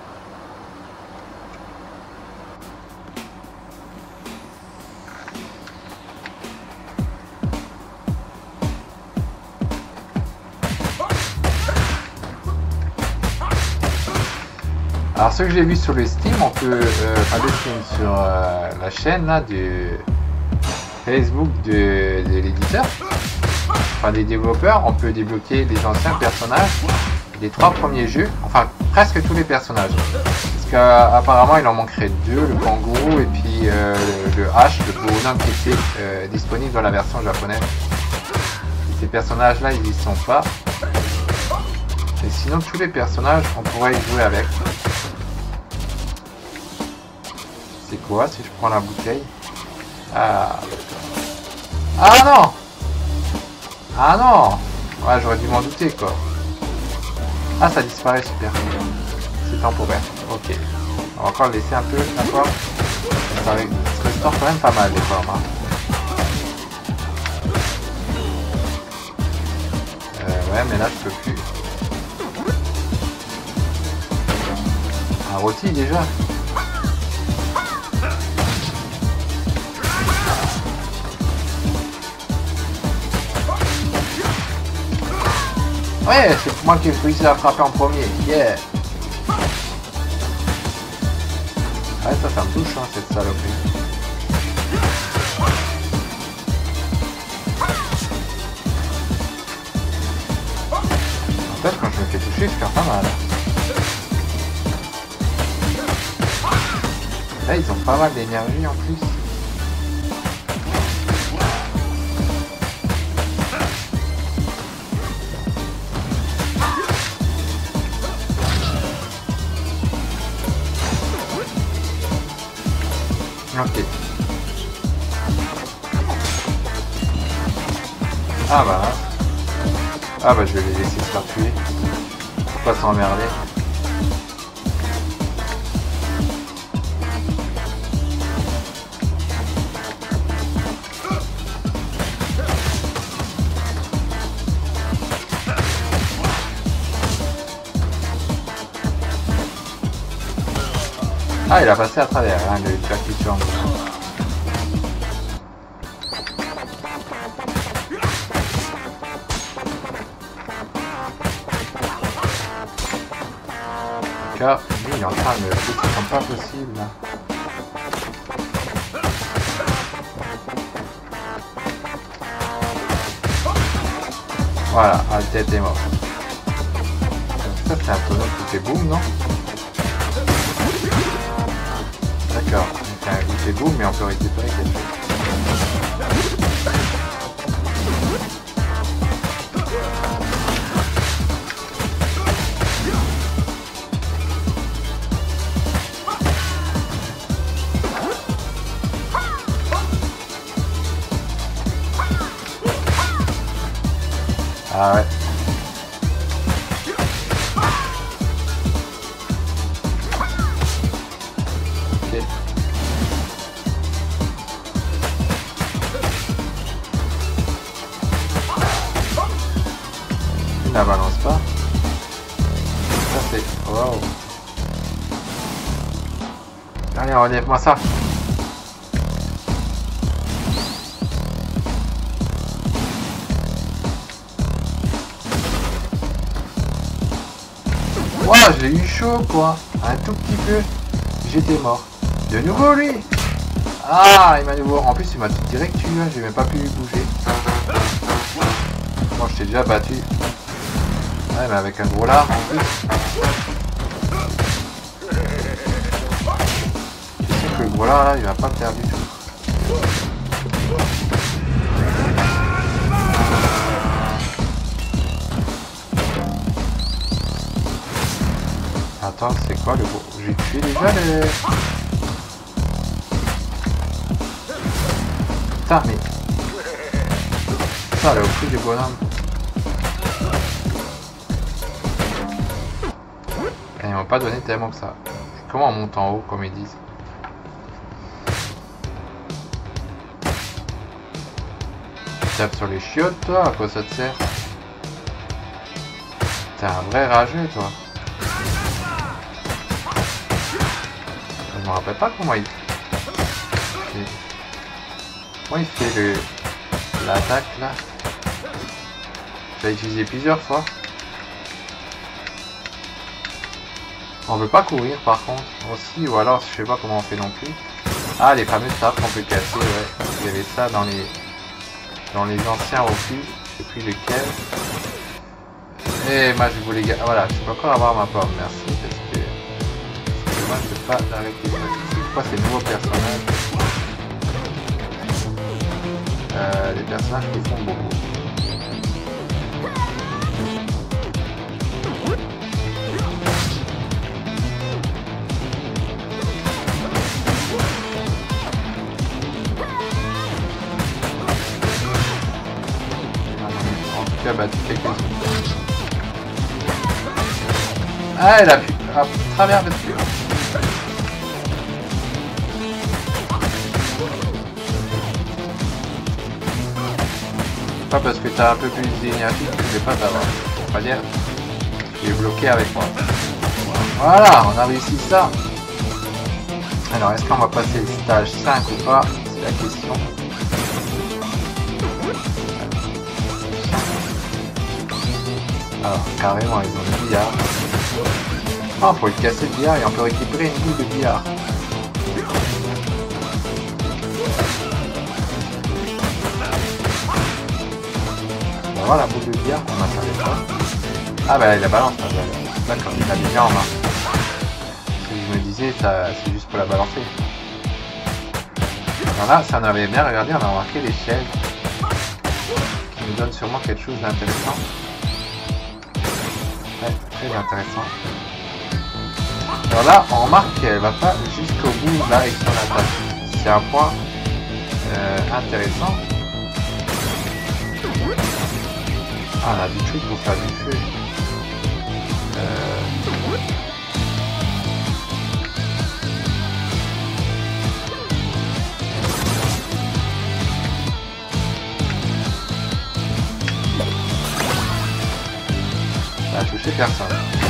Alors ce que j'ai vu sur le Steam, on peut aller sur la chaîne là du Facebook de l'éditeur, enfin des développeurs, on peut débloquer les anciens personnages des 3 premiers jeux, enfin presque tous les personnages. Parce qu'apparemment il en manquerait 2, le kangourou et puis le H, le bonhomme qui était disponible dans la version japonaise. Et ces personnages là ils y sont pas. Et sinon tous les personnages on pourrait y jouer avec. C'est quoi si je prends la bouteille? Ah, ah non! Ah non! Ouais, j'aurais dû m'en douter quoi. Ah, ça disparaît, super. C'est temporaire. Ok. On va encore le laisser un peu, d'accord? Ça se restaure quand même pas mal les formes. Hein. Ouais, mais là je peux plus. Un rôti déjà? Ouais, c'est moi qui ai réussi à frapper en premier. Yeah! Ouais, ça me touche, hein, cette saloperie. En fait, quand je me fais toucher, je perds pas mal. Là, ils ont pas mal d'énergie en plus. Ok. Ah bah. Ah bah je vais les laisser se faire tuer. Faut pas s'emmerder. Ah, il a passé à travers, hein, le percussion. Car lui, il est en train de me faire comme pas possible. Là. Voilà, la tête est morte. Ça, c'est un tonneau qui fait boum, non? D'accord, il fait boum, mais on peut récupérer quelque chose. Ah ouais. Ok. Il la balance pas. Ça c'est... Wow. Allez, enlève-moi ça. Ouah, j'ai eu chaud quoi. Un tout petit peu. J'étais mort. De nouveau lui. Ah, il m'a nouveau. En plus, il m'a tout direct tué. Hein. J'ai même pas pu bouger. Moi, je t'ai déjà battu. Ouais, mais avec un gros lard en plus. Je sais que le gros lard là, il va pas me faire du tout. Attends, c'est quoi le gros? J'ai tué déjà les... Putain, mais... Putain, le prix du bonhomme. Et ils m'ont pas donné tellement que ça. Et comment on monte en haut, comme ils disent? Tu tapes sur les chiottes, toi? À quoi ça te sert? T'es un vrai rageux, toi. Je me rappelle pas comment il fait l'attaque là. J'ai utilisé plusieurs fois. On veut pas courir par contre aussi, ou alors je sais pas comment on fait non plus. Ah, les fameuses tables qu'on peut casser, ouais. Il y avait ça dans les anciens opus, je sais plus lesquels. Et moi je voulais... Voilà, je peux encore avoir ma pomme, merci, parce que c'est dommage de pas l'arrêter. C'est quoi ces nouveaux personnages? Les personnages qui font beaucoup. En tout cas, battu quelques-uns. Ah, elle a pu à travers le tuyau. Pas parce que t'as un peu plus d'énergie que je vais pas t'avoir. On va dire, tu es bloqué avec moi. Voilà, on a réussi ça. Alors, est-ce qu'on va passer le stage 5 ou pas? C'est la question. Alors, carrément, ils ont le billard. Ah, faut le casser le billard et on peut récupérer une boule de billard. On va voir la boule de billard qu'on a savait pas. Ah bah il la balance, d'accord, il l'a bien en main. Je me disais, c'est juste pour la balancer. Alors là, ça on avait bien regardé, on a remarqué l'échelle qui nous donne sûrement quelque chose d'intéressant. Ouais, très intéressant. Alors là, on remarque qu'elle va pas jusqu'au bout là avec son attaque. C'est un point intéressant. Ah, on a du truc pour faire du feu. Ça a touché personne.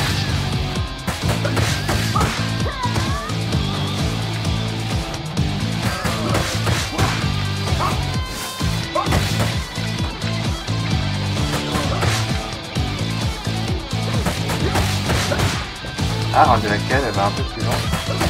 Ah, on dirait qu'elle va un peu plus loin.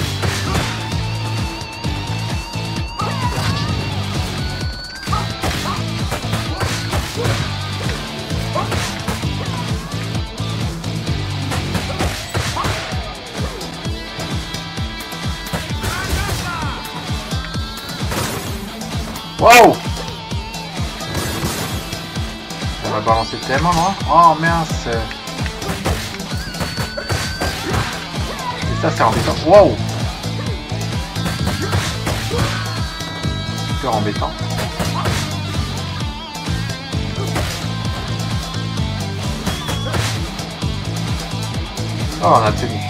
Wow! On va balancer tellement, non? Oh mince! Ça c'est embêtant. Wow! Super embêtant. Oh, on a tenu.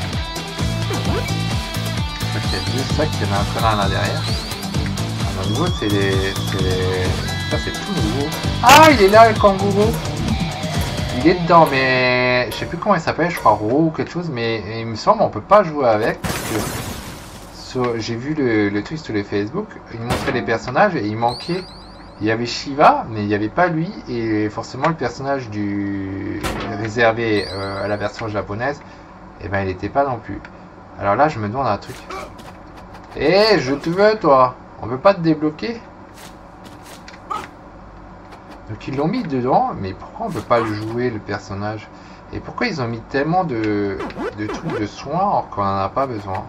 Ok, juste ça qu'il y en a un connard là derrière. À nouveau, c'est les... Ça c'est tout nouveau. Ah, il est là le kangourou! Il est dedans, mais je sais plus comment il s'appelle, je crois Ro ou quelque chose, mais il me semble on peut pas jouer avec parce que j'ai vu le truc sur les Facebook, il montrait les personnages et il manquait. Il y avait Shiva, mais il n'y avait pas lui, et forcément le personnage réservé à la version japonaise, eh ben il n'était pas non plus. Alors là, je me demande un truc. Eh, je te veux, toi. On veut pas te débloquer? Donc ils l'ont mis dedans, mais pourquoi on peut pas le jouer, le personnage? Et pourquoi ils ont mis tellement de trucs de soins alors qu'on n'en a pas besoin?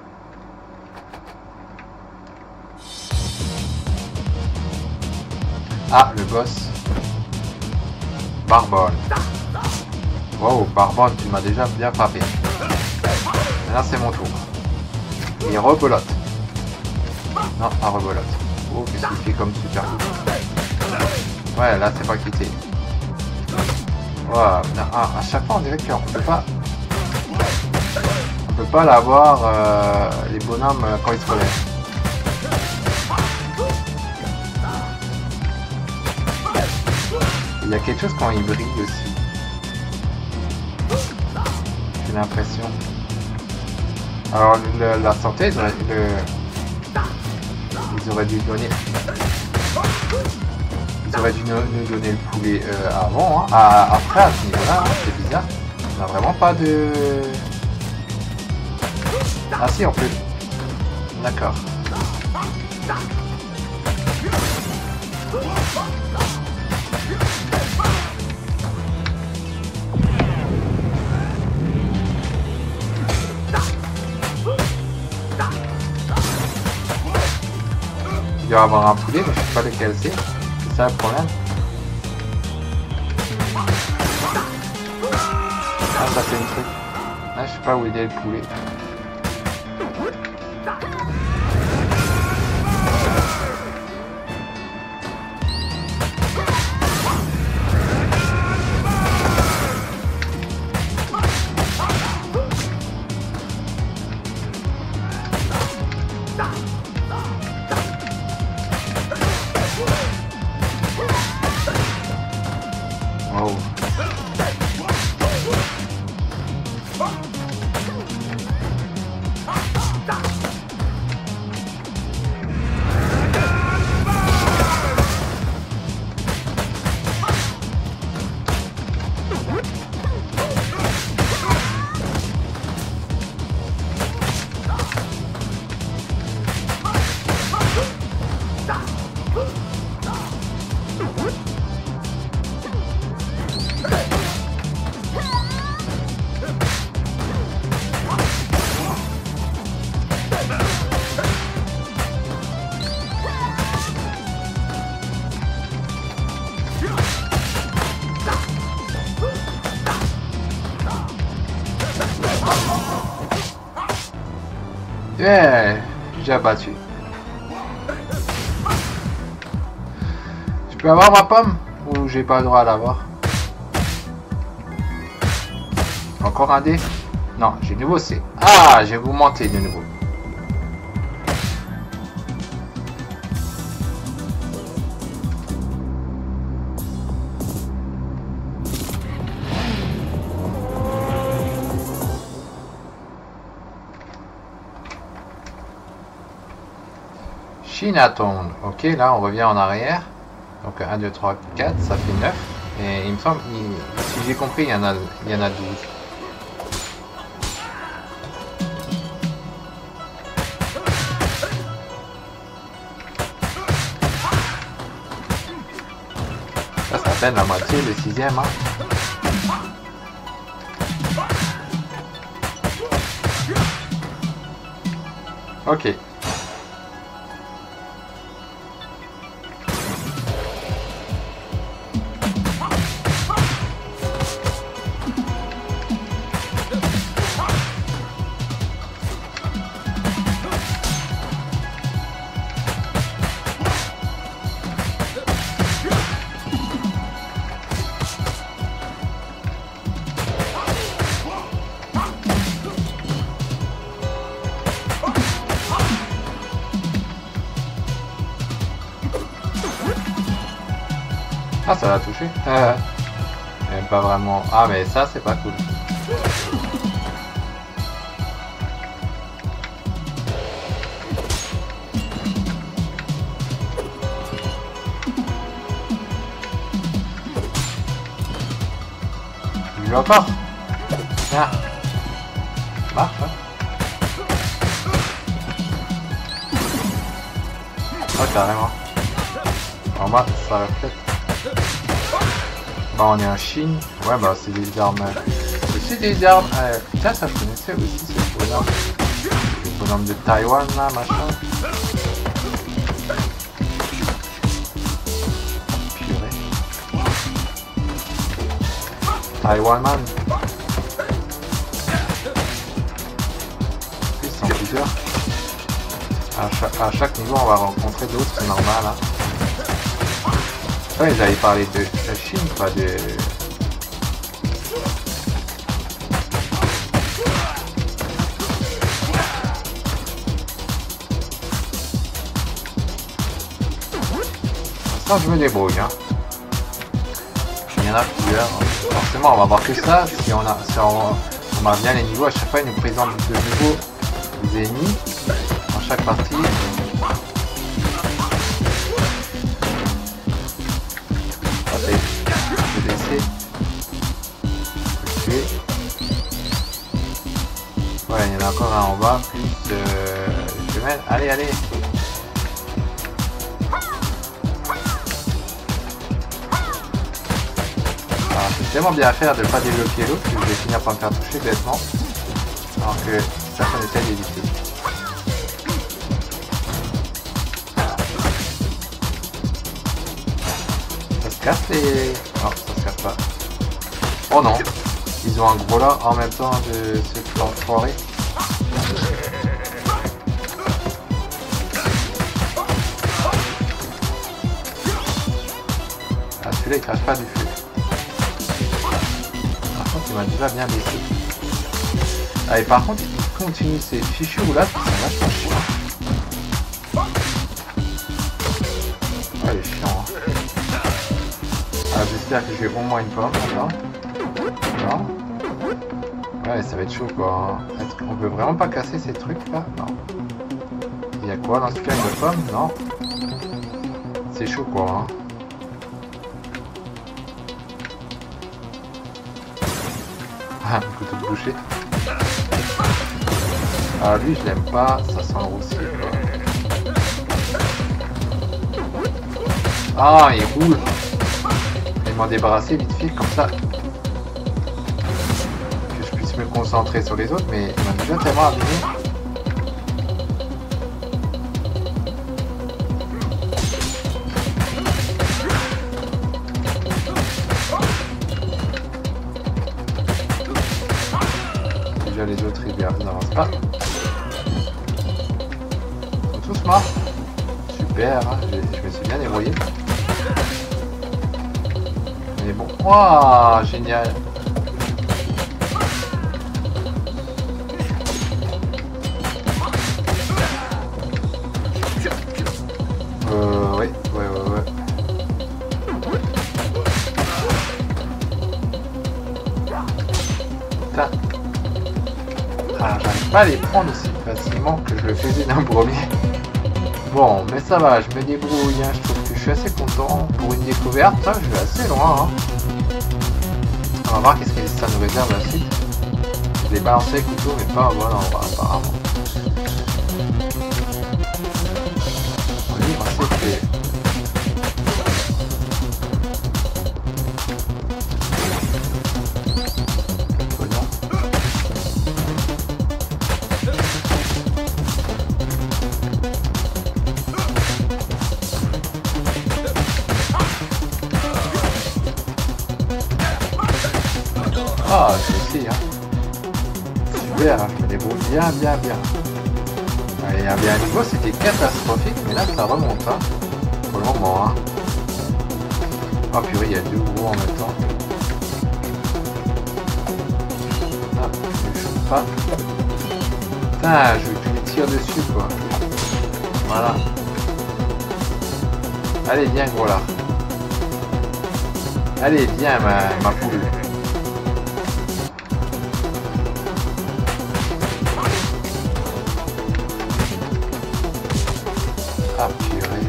Ah, le boss. Barbone. Wow, Barbone, tu m'as déjà bien frappé. Maintenant c'est mon tour. Et rebolote. Non, pas rebolote. Oh, qu'est-ce qu'il fait comme super coup. Ouais, là c'est pas quitté. Wow. À chaque fois on dirait qu'on peut pas... On peut pas l'avoir les bonhommes quand ils se relèvent. Il y a quelque chose quand il brille aussi. J'ai l'impression. Alors la santé, ils auraient dû donner. Ils auraient dû nous donner le poulet avant, hein. Après à ce niveau-là, hein, c'est bizarre. On n'a vraiment pas de. Ah si, on peut. D'accord. Il doit y avoir un poulet, mais je sais pas lequel c'est. C'est ça le problème. Ah, ça c'est une truc. Là, je sais pas où il est le poulet. Yeah, j'ai battu. Je peux avoir ma pomme ou j'ai pas le droit à l'avoir? Encore un dé? Non, j'ai nouveau C. Ah, j'ai augmenté de nouveau. Chinaton. Ok, là on revient en arrière. Donc 1, 2, 3, 4, ça fait 9. Et il me semble, si j'ai compris, il y en a 12. Ça, c'est à peine la moitié, le 6e. Hein. Ok. Ah, ça l'a touché. Même pas vraiment. Ah, mais ça, c'est pas cool. Il veut encore. Tiens. Marche, hein. Oh, carrément. En bas, ça reflète. Bah, on est en Chine. Ouais, bah, c'est des armes. C'est des armes. Tiens, ça, je connaissais aussi, ce bonhomme. Le bonhomme de Taïwan, là, machin. Purée. Taïwan Man. Ils sont plusieurs. À chaque niveau, on va rencontrer d'autres, c'est normal. Hein. Ouais, ils avaient parlé de la Chine, pas de... Ça, je me débrouille. Hein. Il y en a plusieurs. Forcément, on va voir que ça. Si on a bien les niveaux, à chaque fois, ils nous présentent de nouveaux ennemis. Chaque partie. Attendez, je vais laisser. Okay. Ouais, il y en a encore un en bas, plus je vais mettre. Allez, allez. C'est tellement bien à faire de ne pas débloquer l'autre que je vais finir par me faire toucher bêtement. Alors que ça, on essaie d'éviter. Casse les... Non, ça se casse pas. Oh non. Ils ont un gros là en même temps de ce enfoiré. Ah, celui-là il crache pas du feu. Par contre il m'a déjà bien baissé. Ah, et par contre il continue ces fichus roulades qui sont vachement chiants. Ah, il est chiant hein. Ah, j'espère que j'ai au moins une pomme maintenant. Non. Ouais, ça va être chaud quoi. On peut vraiment pas casser ces trucs là? Non. Il y a quoi dans ce cas de pomme? Non. C'est chaud quoi. Hein. Ah, un couteau de boucher. Ah, lui je l'aime pas, ça sent le roussi quoi. Ah, il roule. M'en débarrasser vite fait comme ça que je puisse me concentrer sur les autres, mais il m'a déjà tellement abîmé. Déjà les autres ils n'avancent pas. Ils sont tous morts. Super, hein, je me suis bien débrouillé. Mais bon, waouh, génial. Ouais. Putain. Ah, j'arrive pas à les prendre aussi facilement que je le faisais d'un premier. Bon, mais ça va, je me débrouille, hein. Je trouve que je suis assez content pour une découverte. Ça, je vais assez loin. Hein. On va voir qu'est-ce que ça nous réserve la suite. Je l'ai balancé le couteau, mais pas au bon endroit apparemment. Oui, on sait que... Ah, c'est aussi, hein. Super, hein, je me débrouille bien. Allez, il y avait un niveau, c'était catastrophique, mais là, ça remonte, hein, pour le moment, hein. Oh purée, il y a deux gros en même temps. Ah, je ne chope pas. Putain, je lui tire dessus, quoi. Voilà. Allez, viens, gros, là. Allez, viens, ma poule. Ah purée.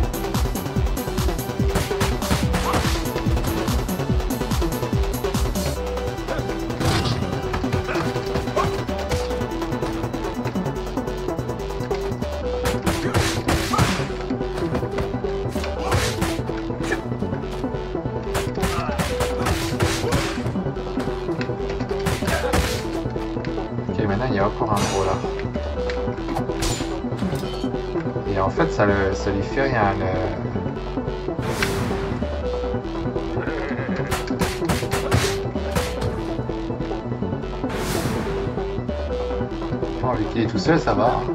il y a encore un gros là. Et en fait, ça lui fait rien. Oh, vu qu'il est tout seul, ça va. Hein.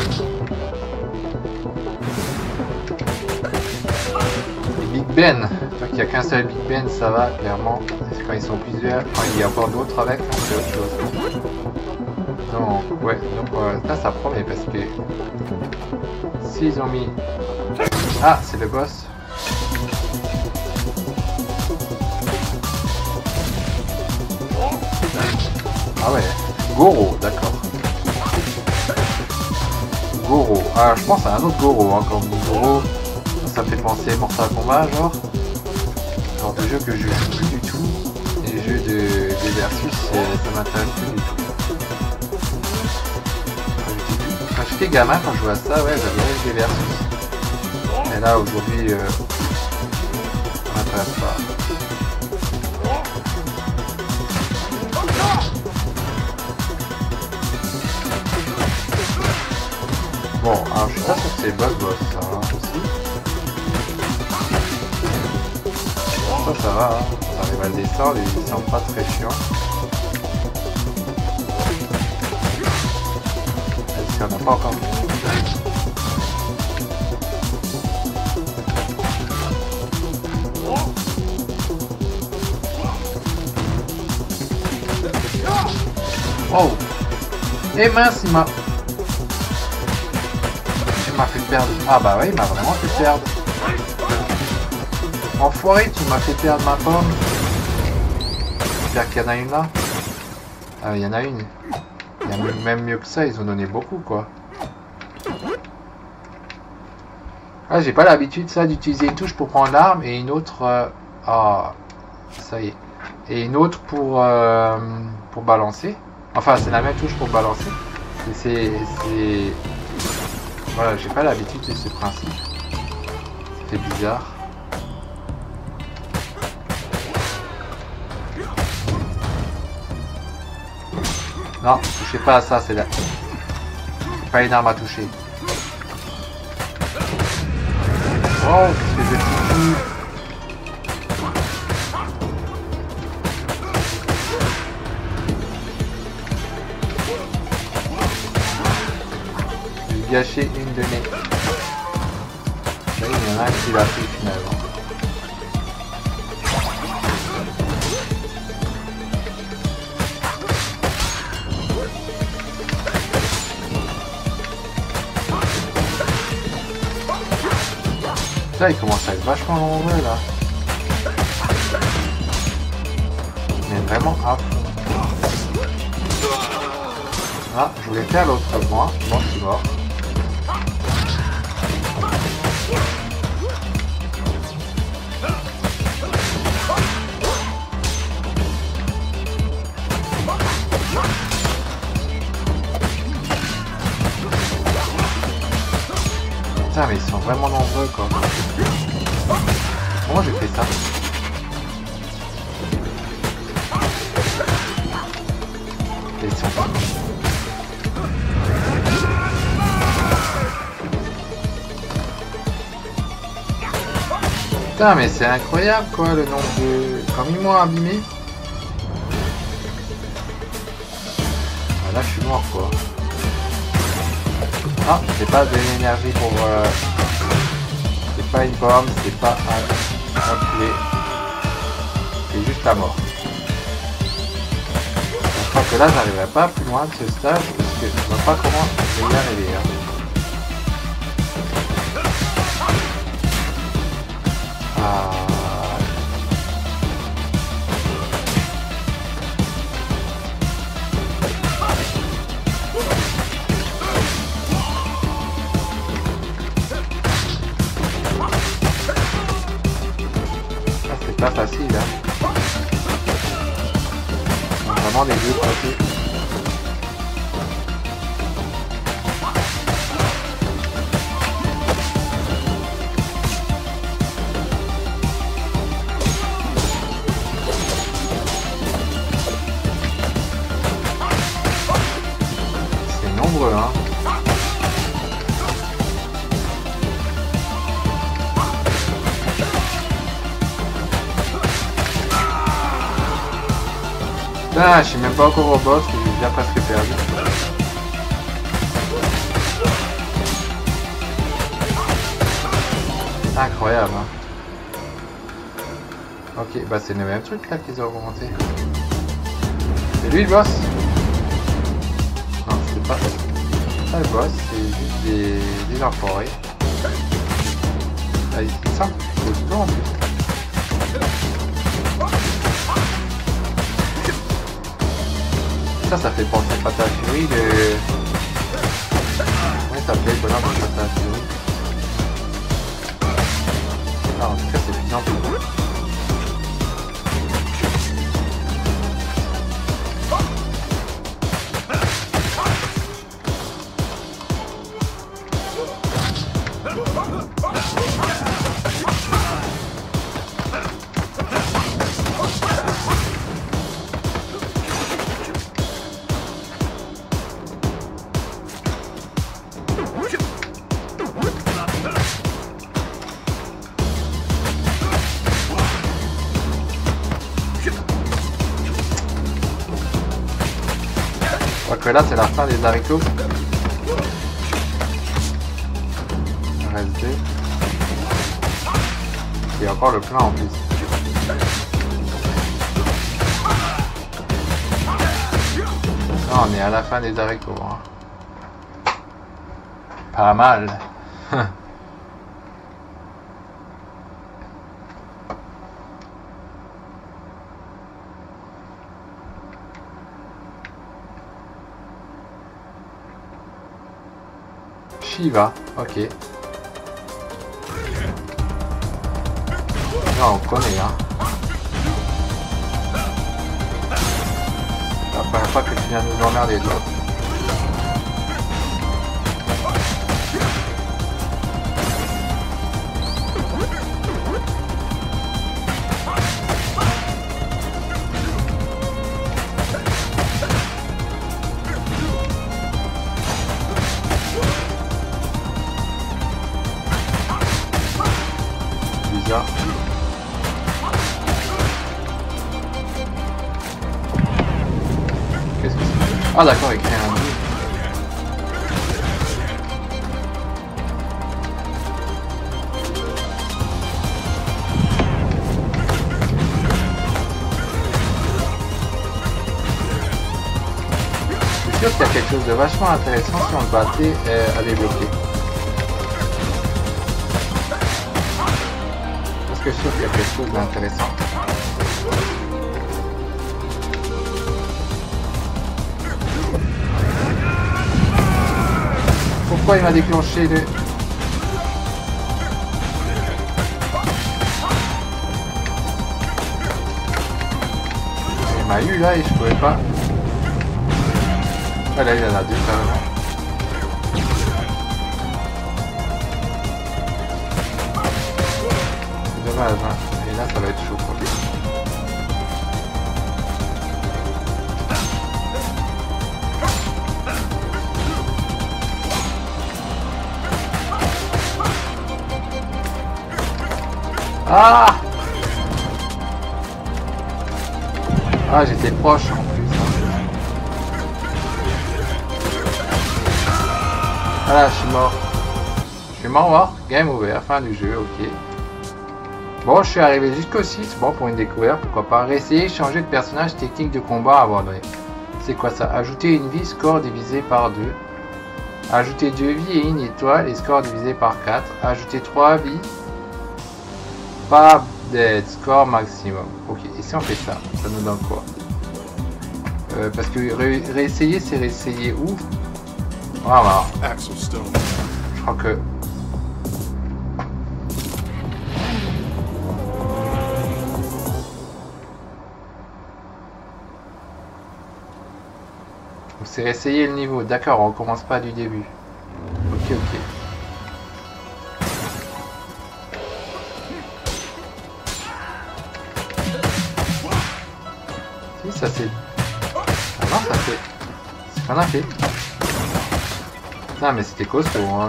Les Big Ben. Tant qu'il n'y a qu'un seul Big Ben, ça va, clairement. Quand ils sont plusieurs, quand il y a encore d'autres avec, c'est autre chose. Donc, ouais, donc là ça promet parce que s'ils ont mis... Ah, c'est le boss. Ah ouais, Goro, d'accord. Goro. Ah, je pense à un autre Goro, hein, comme Goro. Ça me fait penser à Mortal Kombat, genre. Genre de jeu que je joue plus du tout. Et les jeux de versus, ça m'intéresse plus du tout. Quand j'étais gamin, quand je jouais à ça, ouais, j'avais des versus. Mais là, aujourd'hui, ça m'intéresse pas. Bon, alors je suis pas sûr que c'est boss ça hein, aussi. Ça va, hein. On arrive à le descendre, ils sont pas très chiants. Est-ce qu'on n'a pas encore... Oh! Et mince, il m'a fait perdre. Ah bah oui, il m'a vraiment fait perdre. Enfoiré, tu m'as fait perdre ma pomme. J'espère qu'il y en a une là. Ah, il y en a une. Il y a même mieux que ça, ils ont donné beaucoup quoi. Ah, j'ai pas l'habitude ça d'utiliser une touche pour prendre l'arme et une autre... Ah, ça y est. Et une autre pour balancer. Enfin, c'est la même touche pour balancer. C'est... Voilà, j'ai pas l'habitude de ce principe. C'est bizarre. Non, touchez pas à ça, c'est là. C'est pas une arme à toucher. Oh, qu'est-ce que je fous. J'ai gâché une de mes... Il y en a un qui l'a fait finalement. Ça, il commence à être vachement nombreux là. Mais vraiment à fond. Ah, je voulais faire l'autre moi. Bon, je suis mort. Putain, mais ils sont vraiment nombreux quoi. Comment j'ai fait ça? Ils sont pas. Putain, mais c'est incroyable quoi le nombre de... Comme ils m'ont abîmé. Ah, là je suis mort quoi. Ah, c'est pas de l'énergie pour... C'est pas une bombe, c'est pas un poulet. C'est juste la mort. Je crois que là j'arriverai pas plus loin de ce stage parce que je vois pas comment je vais y arriver. Hein. Ah. C'est pas facile hein. Vraiment les deux côtés. Putain, je suis même pas encore au boss et j'ai déjà presque perdu. Incroyable, hein. Ok, bah c'est le même truc là qu'ils ont remonté. C'est lui le boss? Non, c'est pas le boss, c'est juste des enfoirés. Ah, c'est ça, c'est le en plus. Ça fait penser à Fatal Fury de... Ouais, ça s'appelait le bonhomme de Fatal Fury. Ah, en tout cas, c'est de plus en plus bon. Que là c'est la fin des haricots. Il reste deux. Il y a encore le plein en plus. Non, on est à la fin des haricots. Hein. Pas mal. Shiva, ok. Non, on connaît, hein. La première fois que tu viens nous emmerder, toi. Qu'est-ce que c'est? Ah d'accord, il crée un but. Je suis sûr qu'il y a quelque chose de vachement intéressant si on le battait à débloquer. Parce que je suis sûr qu'il y a quelque chose d'intéressant. Pourquoi il m'a déclenché le... Il m'a eu là et je pouvais pas... Ah là il en a deux carrément. C'est dommage hein. Et là ça va être chaud pour lui. Ah! Ah, j'étais proche en plus. Voilà, je suis mort. Je suis mort. Game over, fin du jeu, ok. Bon, je suis arrivé jusqu'au 6. Bon, pour une découverte, pourquoi pas. Réessayer, changer de personnage, technique de combat, abandonné. C'est quoi ça? Ajouter une vie, score divisé par 2. Ajouter 2 vies et une étoile et score divisé par 4. Ajouter 3 vies. Pas dead, score maximum. Ok, et si on fait ça, ça nous donne quoi? Parce que réessayer, c'est réessayer où? Voilà. Je crois que... C'est réessayer le niveau. D'accord, on recommence pas du début. Ok, ok. Si, ça c'est... Ah non, ça c'est... C'est qu'on a fait. Putain, mais c'était costaud, hein.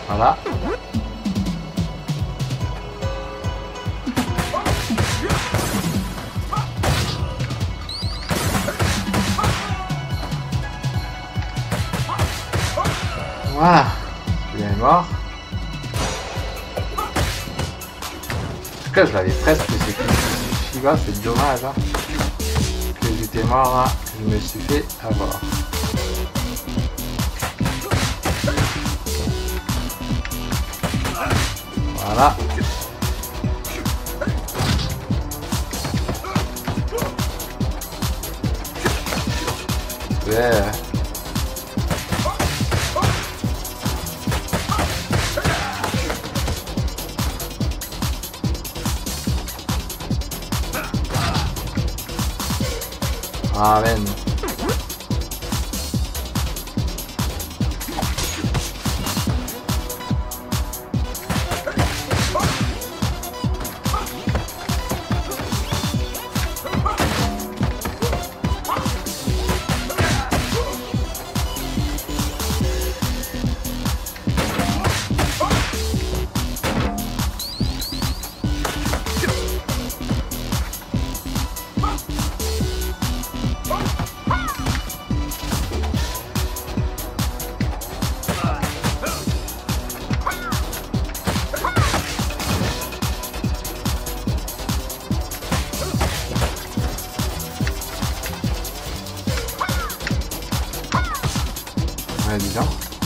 Voilà. Voilà. Celui-là est mort. En tout cas, je l'avais presque, mais c'est que Shiva, c'est dommage. Hein. Que j'étais mort là, je me suis fait avoir. Voilà. Ouais. Amen. Ouais, dis donc.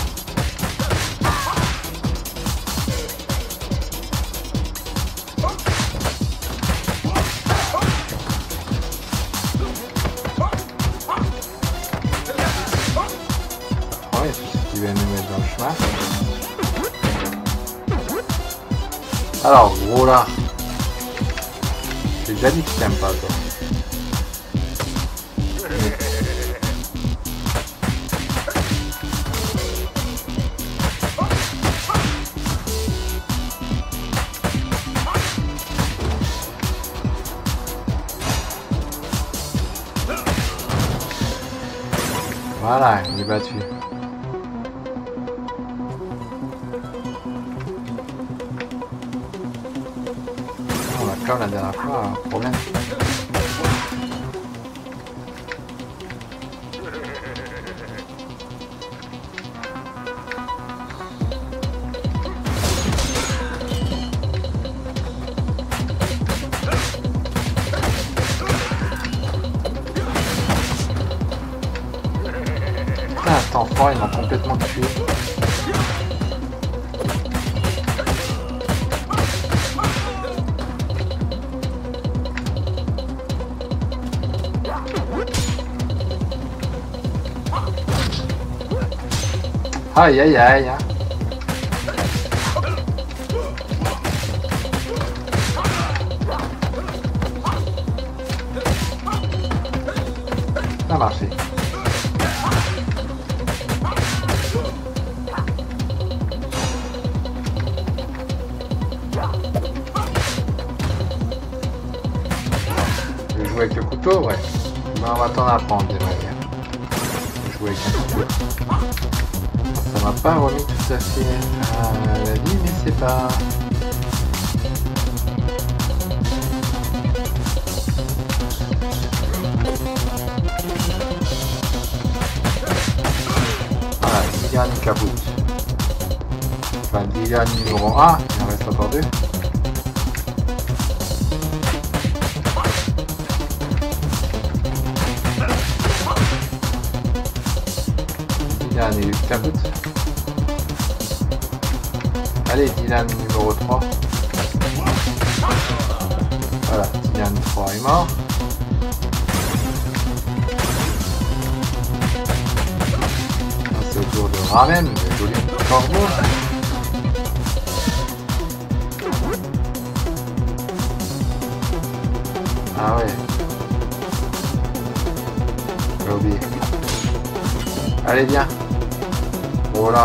Ouais, c'est ce qui va nous mettre dans le chemin. Alors, gros là. J'ai déjà dit que je t'aime pas, toi. Voilà, il est battu. On a comme la dernière fois un problème. Cet enfant, ils m'ont complètement tué. Aïe aïe aïe. Ça a marché. Je vais jouer avec le couteau, ouais. Ben, on va t'en apprendre des manières. Jouer avec un couteau. Ça m'a pas remis tout à fait à la vie, mais c'est pas... Voilà, Dillian Caboot. Enfin, Dillian numéro 1, il en reste encore 2. Dillian et Caboot. Allez, Dillian numéro 3. Voilà, Dillian 3 est mort. C'est au tour de Ramen, le joli corbeau. Ah ouais. J'ai oublié. Allez, viens. Voilà.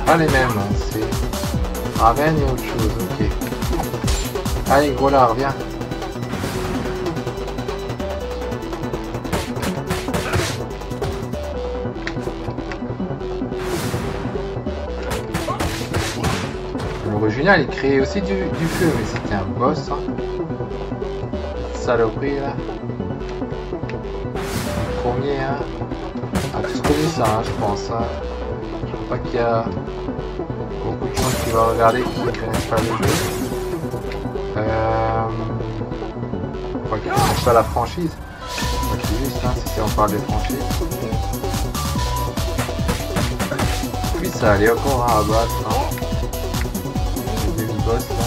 Pas les mêmes, hein, c'est Raven et autre chose, ok. Allez, gros lard, viens. L'original, il créait aussi du feu, mais c'était un boss, hein. Saloperie, là. Le premier, hein. On a tous connu ça, hein, je pense, hein. Je crois pas qu'il y a beaucoup de gens qui vont regarder qui ne connaissent pas le jeu. Je crois qu'ils ne connaissent pas la franchise. Je crois que c'est juste, hein, si on parle des franchises. Oui, ça allait encore, hein, à base, non? Le demi-boss, là.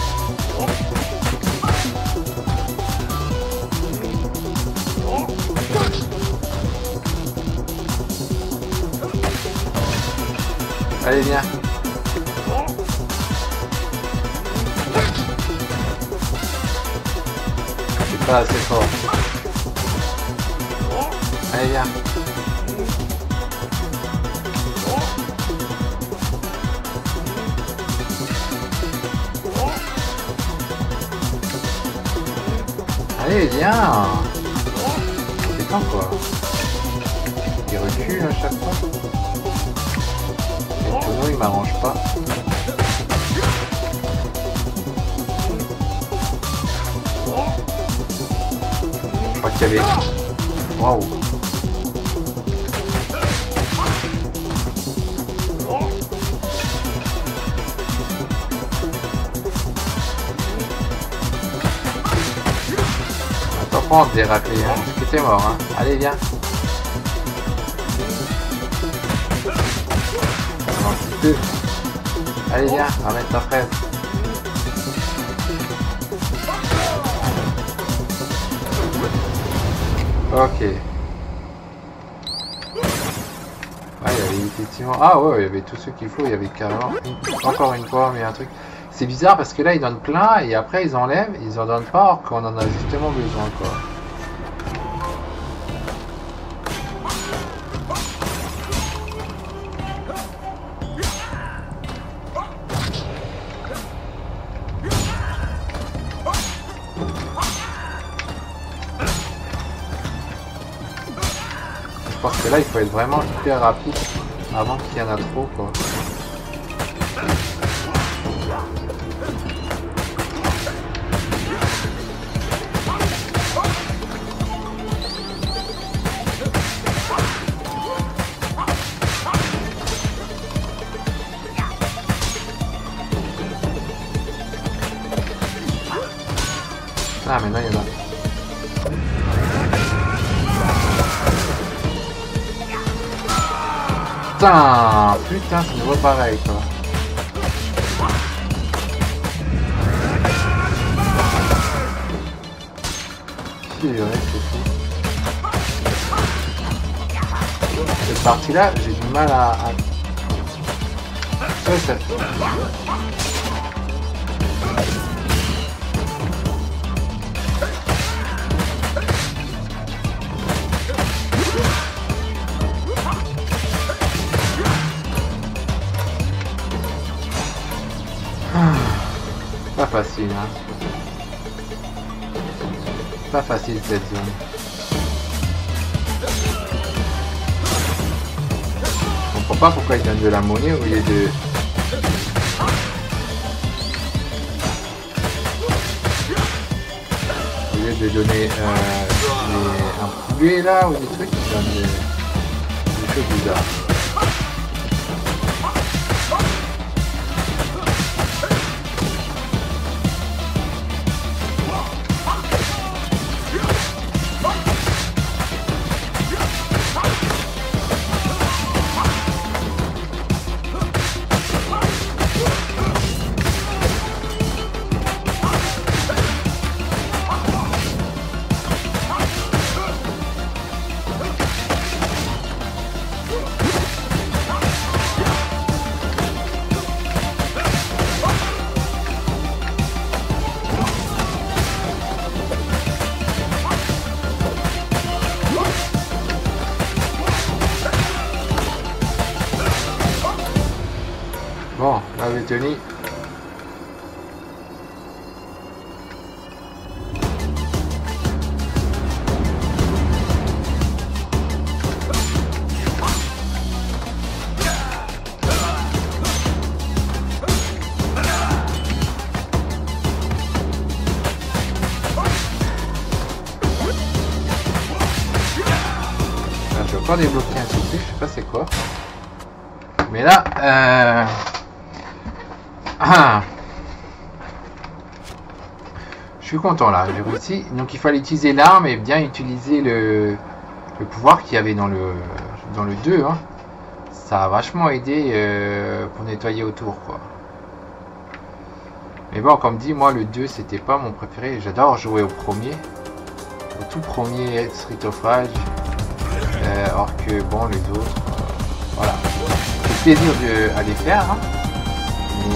Allez, viens. C'est pas assez fort. Allez, viens. Allez, viens. C'est quand quoi? Il recule à chaque fois. Le tonneau il m'arrange pas. Je crois qu'il y avait... Waouh. Attends pas de déraper, hein, parce que t'es mort, hein. Allez, viens. Allez, viens, ramène ta fraise. Ok. Ah, il y avait effectivement... Ah ouais, il y avait tout ce qu'il faut, il y avait carrément encore une pomme et un truc. C'est bizarre parce que là, ils donnent plein et après, ils enlèvent, ils en donnent pas alors qu'on en a justement besoin, quoi. Parce que là il faut être vraiment hyper rapide avant qu'il y en a trop quoi. Ah maintenant il y en a. Putain, c'est nouveau pareil quoi. C'est vrai, c'est fou. Cette partie là, j'ai du mal à... Ouais, ça... Pas facile, hein. Pas facile cette zone. Je comprends pas pourquoi ils donnent de la monnaie au lieu de... Au lieu de donner un poulet là ou des trucs, ils donnent des choses bizarres. Tony. Je vais encore débloquer un souci, je sais pas c'est quoi. Mais là, je suis content là, j'ai réussi. Donc il fallait utiliser l'arme et bien utiliser le pouvoir qu'il y avait dans le 2. Hein. Ça a vachement aidé pour nettoyer autour quoi. Mais bon, comme dit, moi le 2 c'était pas mon préféré. J'adore jouer au premier. Au tout premier Street of Rage. Alors que bon les autres, voilà. C'est plaisir à les faire, hein. Mais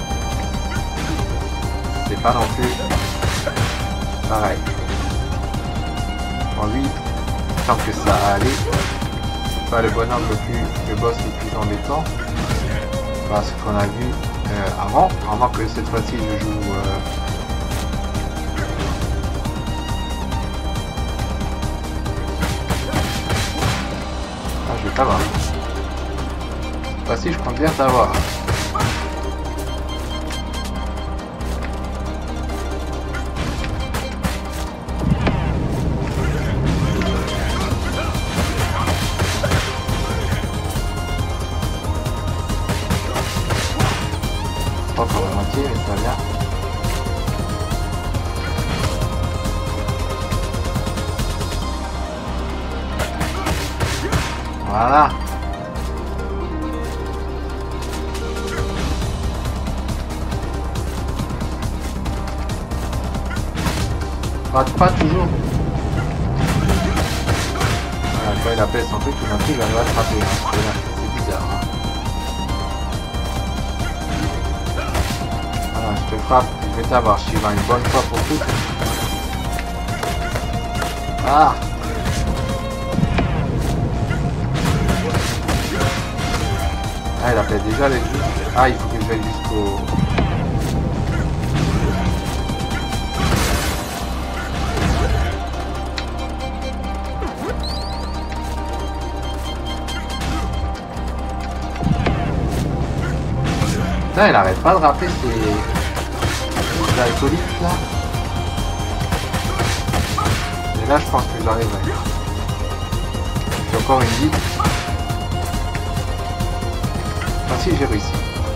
c'est pas non plus pareil. Bon lui, il semble que ça a allé. C'est pas le bonhomme le boss le plus embêtant. Parce qu'on a vu avant, vraiment que cette fois-ci je joue je vais t'avoir. Voici, je compte bien t'avoir. Pas encore la moitié, mais ça va bien. Voilà. Rate pas toujours. Voilà, quand il appelle son truc, tout d'un coup il arrive à te frapper. C'est bizarre. Hein. Voilà, je te frappe, je vais t'avoir, je suis une bonne fois pour toutes. Ah! Ah, il appelle déjà les jeux. Ah, il faut que je aille jusqu'au... Putain, il arrête pas de rappeler ses alcooliques là. Et là, je pense que j'arriverai. J'ai encore une vie. Si j'ai réussi.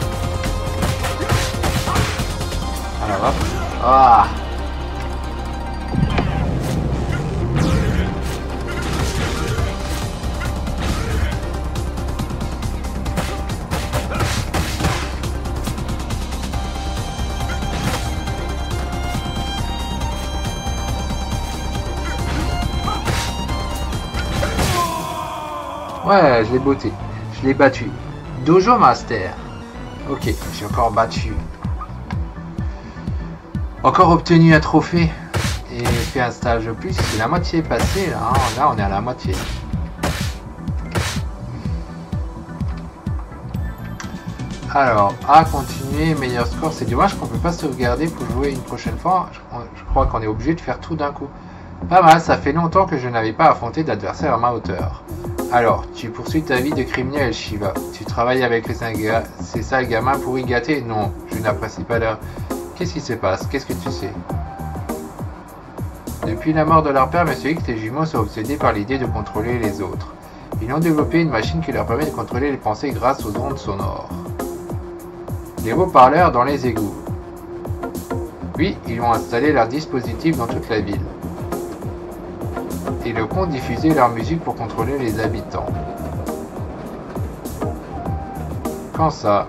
Alors hop. Ah. Ouais, je l'ai botté. Je l'ai battu. Dojo Master. Ok, j'ai encore battu. Encore obtenu un trophée. Et fait un stage de plus. C'est la moitié passée là. Hein. Là, on est à la moitié. Alors, à continuer, meilleur score. C'est dommage qu'on peut pas sauvegarder pour jouer une prochaine fois. Je crois qu'on est obligé de faire tout d'un coup. Pas mal, ça fait longtemps que je n'avais pas affronté d'adversaire à ma hauteur. Alors, tu poursuis ta vie de criminel, Shiva. Tu travailles avec ces sales gamins pour y gâter? Non, je n'apprécie pas leur... Qu'est-ce qui se passe? Qu'est-ce que tu sais? Depuis la mort de leur père, M. X, les jumeaux sont obsédés par l'idée de contrôler les autres. Ils ont développé une machine qui leur permet de contrôler les pensées grâce aux ondes sonores. Des haut-parleurs dans les égouts. Puis, ils ont installé leur dispositif dans toute la ville. Et le compte diffuser leur musique pour contrôler les habitants. Quand ça?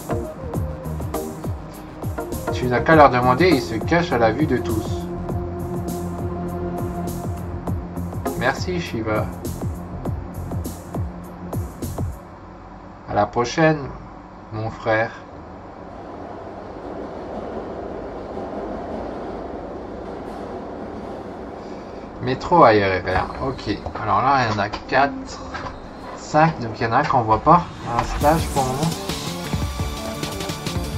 Tu n'as qu'à leur demander, ils se cachent à la vue de tous. Merci Shiva. À la prochaine, mon frère. Métro aérien, ok. Alors là, il y en a 4, 5, donc il y en a un qu'on voit pas. Un stage pour le moment.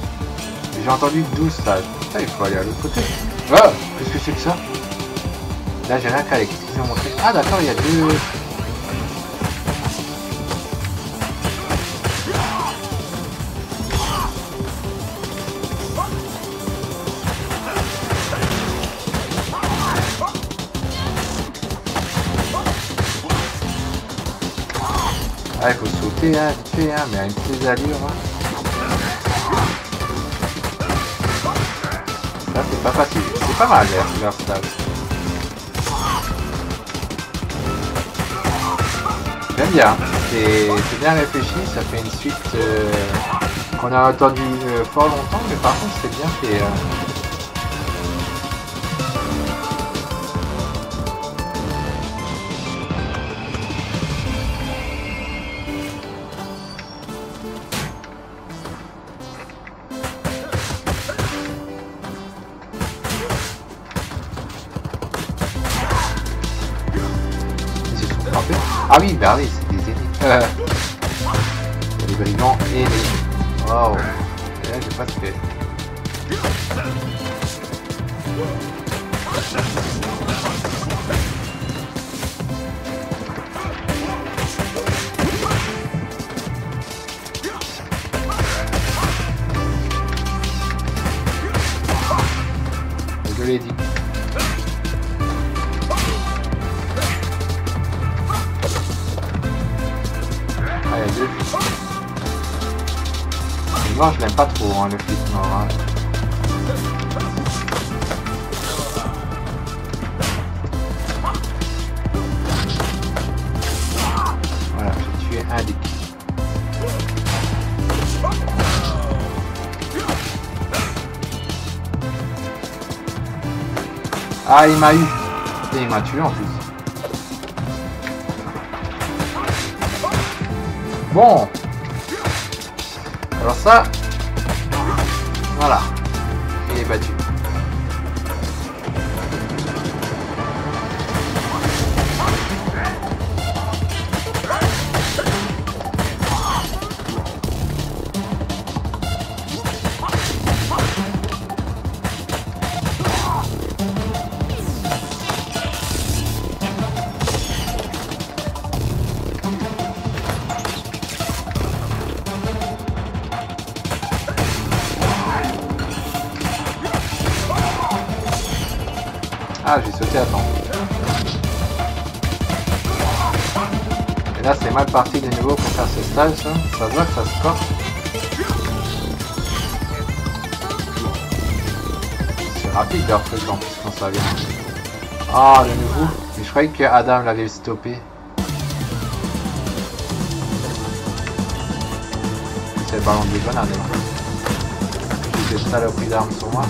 J'ai entendu 12 stages. Putain, il faut aller à l'autre côté. Oh, qu'est-ce que c'est que ça? Là, j'ai rien qu'à qu'est-ce qu'ils ont montré. Ah, d'accord, il y a deux... Ah, il faut sauter, hein, vite fait, hein, mais à une petite allure. Hein. Ça, c'est pas facile. C'est pas mal, leur stage. J'aime bien. C'est bien réfléchi. Ça fait une suite qu'on a attendu fort longtemps, mais par contre, c'est bien fait. Ah oui, bah oui, c'est des ennemis. Les brigands et les... Wow. Et là, j'ai pas fait. Je l'ai dit. Moi je l'aime pas trop hein, le flic noir. Hein. Voilà, j'ai tué un des qui. Ah il m'a eu. Et il m'a tué en plus. Bon. Alors ça, voilà, il est battu. Ah, j'ai sauté à temps. Et là, c'est mal parti de nouveau pour faire ce stage, ça. Ça se voit que ça se porte. C'est rapide leur truc en plus quand ça vient. Ah, de nouveau. Mais je croyais que Adam l'avait stoppé. C'est le ballon de grenade. J'ai des saloperies d'armes sur moi.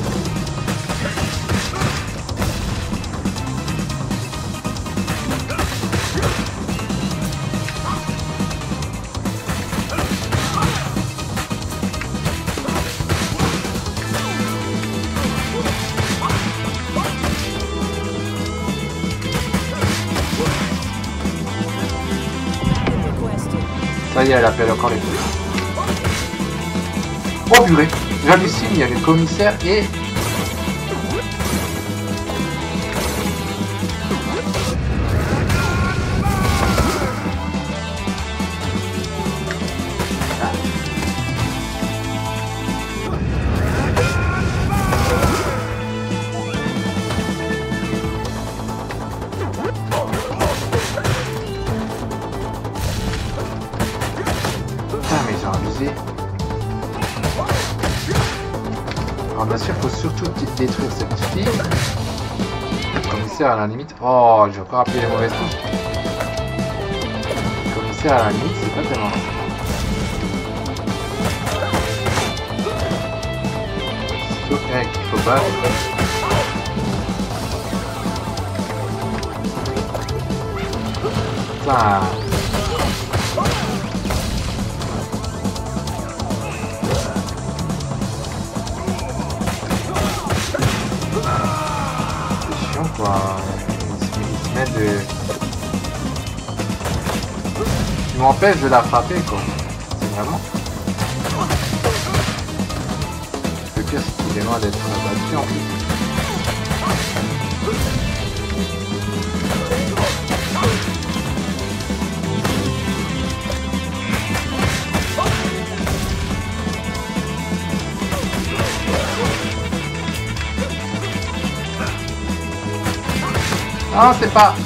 Ça y est, elle appelle encore les flics. Oh purée, j'hallucine, il y a le commissaire et... Alors bien sûr, il faut surtout détruire cette petite fille. Le commissaire à la limite... Oh, j'ai encore appelé les mauvaises touches. Le commissaire à la limite, c'est pas tellement... C'est tout qu'il faut battre. Putain. Quoi. Ils se mettent de... Ils m'empêchent de la frapper quoi. C'est vraiment... Le pire il est loin d'être battu en plus. Non, c'est pas...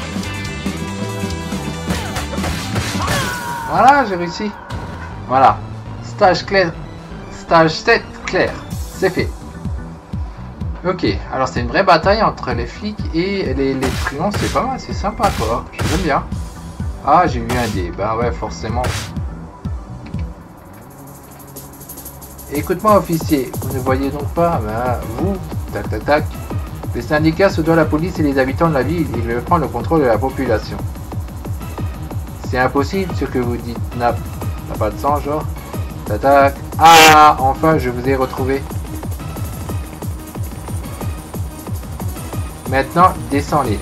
Voilà, j'ai réussi. Voilà. Stage clair. Stage 7 clair. C'est fait. Ok, alors c'est une vraie bataille entre les flics et les truands. C'est pas mal, c'est sympa quoi. J'aime bien. Ah, j'ai eu un dé. Bah ouais, forcément. Écoute-moi, officier. Vous ne voyez donc pas, bah, vous, tac tac tac. Le syndicat se doit à la police et les habitants de la ville. Il veut prendre le contrôle de la population. C'est impossible ce que vous dites, Nap. T'as pas de sang, genre? Tac. Ah, enfin, je vous ai retrouvé. Maintenant, descendez.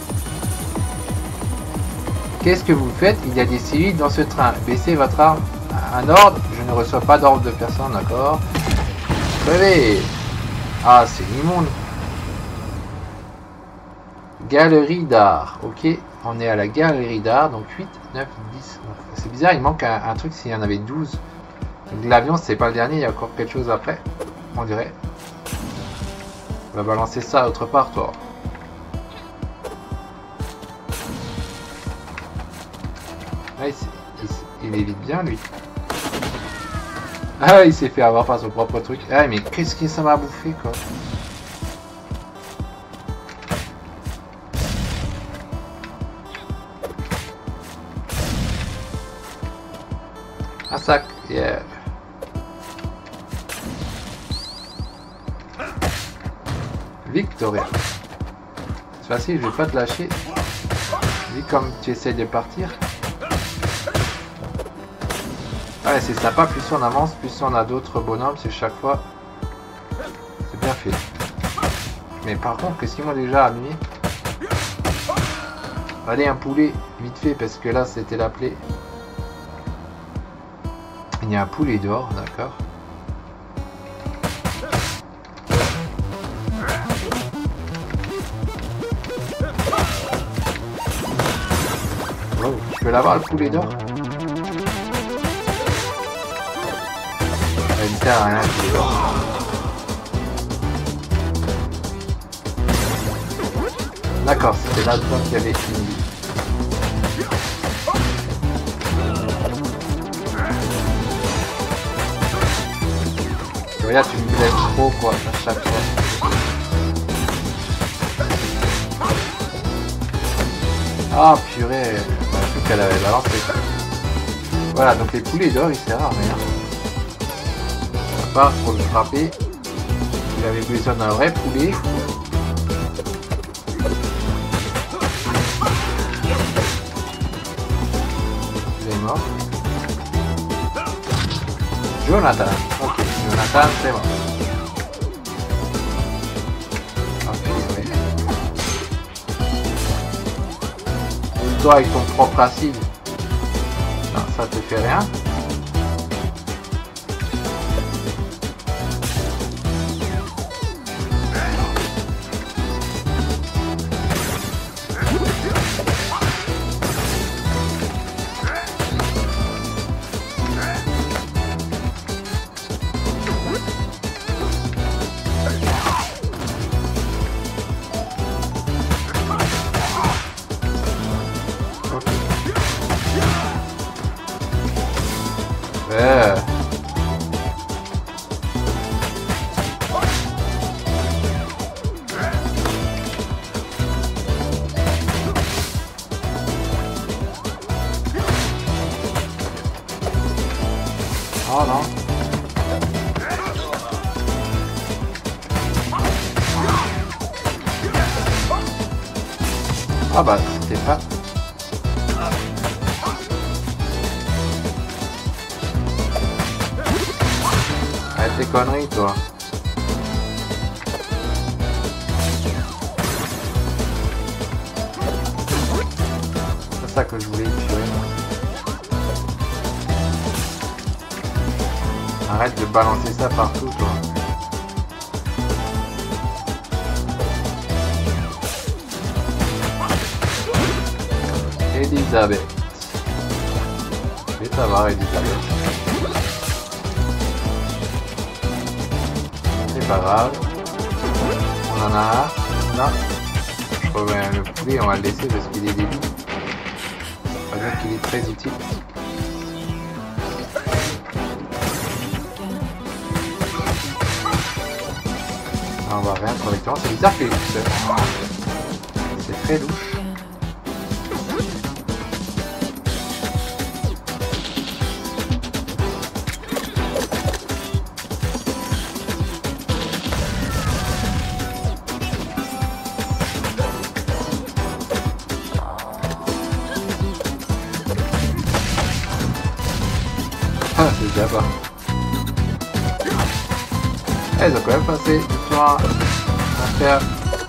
Qu'est-ce que vous faites? Il y a des civils dans ce train. Baissez votre arme. Un ordre? Je ne reçois pas d'ordre de personne, d'accord? Crevez. Ah, c'est immonde. Galerie d'art. Ok, on est à la galerie d'art. Donc 8, 9, 10. C'est bizarre, il manque un truc s'il y en avait 12. L'avion, c'est pas le dernier, il y a encore quelque chose après. On dirait. On va balancer ça autre part, toi. Ah, il évite bien, lui. Ah, il s'est fait avoir par son propre truc. Ah, mais qu'est-ce que ça m'a bouffé, quoi. Un sac, yeah. Victoria. C'est facile, je vais pas te lâcher. Vu comme tu essayes de partir. Ouais, c'est sympa, plus on avance, plus on a d'autres bonhommes, c'est chaque fois. C'est bien fait. Mais par contre, qu'est-ce qu'ils m'ont déjà amené? Allez, un poulet, vite fait, parce que là, c'était la plaie. Il y a un poulet d'or, d'accord. Oh, je peux l'avoir, le poulet d'or? Il ne sert à rien, le poulet d'or. D'accord, c'était là-dedans qu'il y avait une vie. Regarde, tu me blesses trop quoi à chaque fois. Ah purée, je sais qu'elle avait balancé ça. Voilà, donc les poulets d'or ils servent à rien. À part pour le frapper, il avait besoin d'un vrai poulet. Il est mort. Jonathan, ok, Jonathan c'est bon. Ok, oui. Toi avec ton propre acide. Non, ça te fait rien. Oh non. Ah bah c'était pas... Arrête tes conneries toi. C'est ça que je voulais tuer. Arrête de balancer ça partout toi. Elisabeth. Je vais t'avoir, Elisabeth. C'est pas grave. On en a un. Là. Je reviens le poulet, on va le laisser parce qu'il est débile. On va dire qu'il est très utile. On va rien correctement. C'est bizarre qu'il est tout seul. C'est très louche. Ah, c'est déjà pas. Ils ont quand même passé du temps à faire.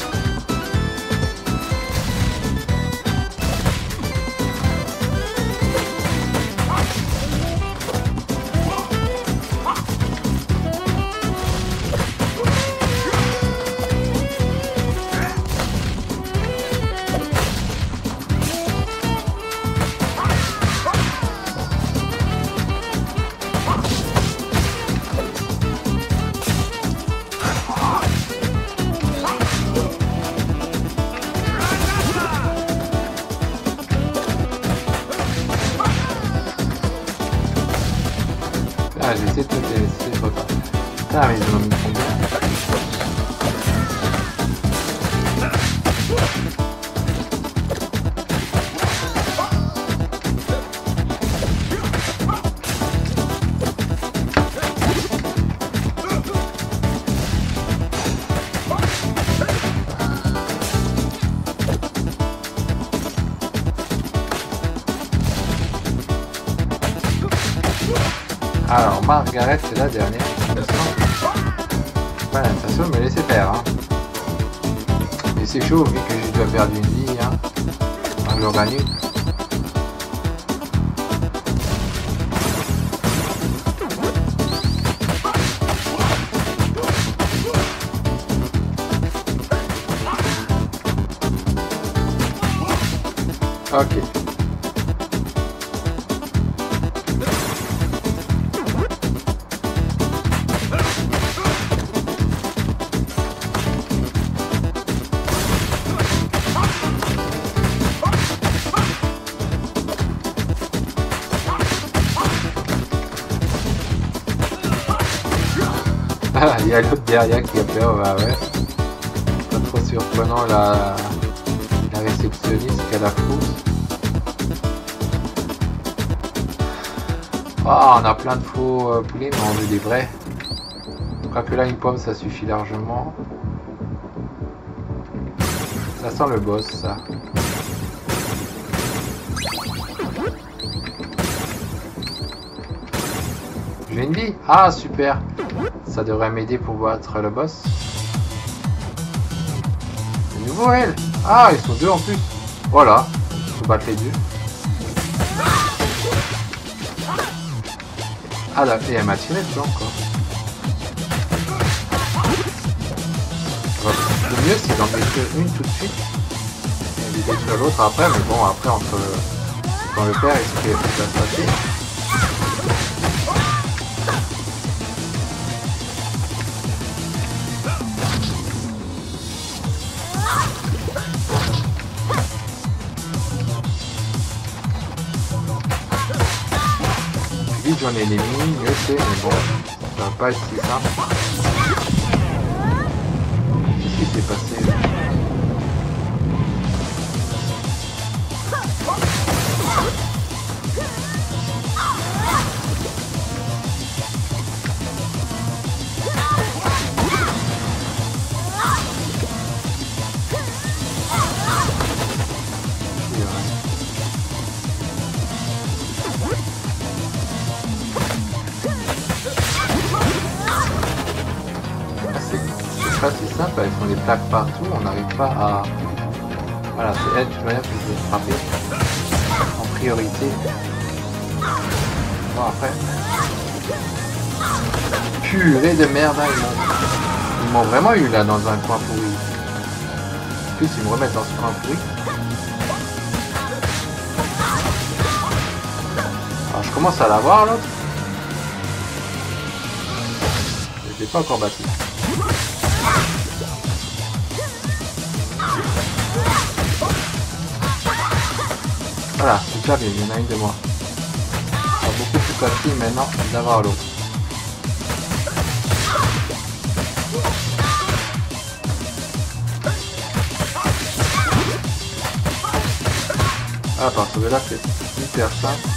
Ah, j'ai essayé de te laisser trop tard. Ah, mais ils en ont mis combien? Alors, Margaret, c'est la dernière. Voilà, de toute façon, me laisser faire. Hein. Et c'est chaud, vu que j'ai déjà perdu une vie. Hein. On le gagne. Ok. Ah, il y a l'autre derrière qui a peur, bah ouais. Pas trop surprenant la réceptionniste qu'elle a frousse. Ah, on a plein de faux poulets, mais on veut des vrais. Je crois que là, une pomme, ça suffit largement. Ça sent le boss, ça. J'ai une vie. Ah, super. Ça devrait m'aider pour battre le boss. De nouveau elle. Ah, ils sont deux en plus. Voilà. Il faut battre les deux. Ah, là, et elle m'a tiré dedans encore. Le mieux, c'est d'en mettre une tout de suite. Et de détruire l'autre après. Mais bon, après, entre quand le père et ce qui va se passer. Vite j'en ai des mini, mieux c'est, mais bon, ça va pas être si simple. Qu'est-ce qui s'est passé là? Pas si simple, elles font des plaques partout, on n'arrive pas à... Voilà, c'est elle de toute manière que je vais frapper en priorité. Bon après... Purée de merde, hein, ils m'ont vraiment eu là dans un coin pourri. En plus ils me remettent dans ce coin pourri. commence à l'avoir l'autre. Je l'ai pas encore battu. Voilà, c'est déjà bien, il y en a une de moi. C'est beaucoup plus facile maintenant d'avoir l'autre. Ah, parce que là c'est hyper simple.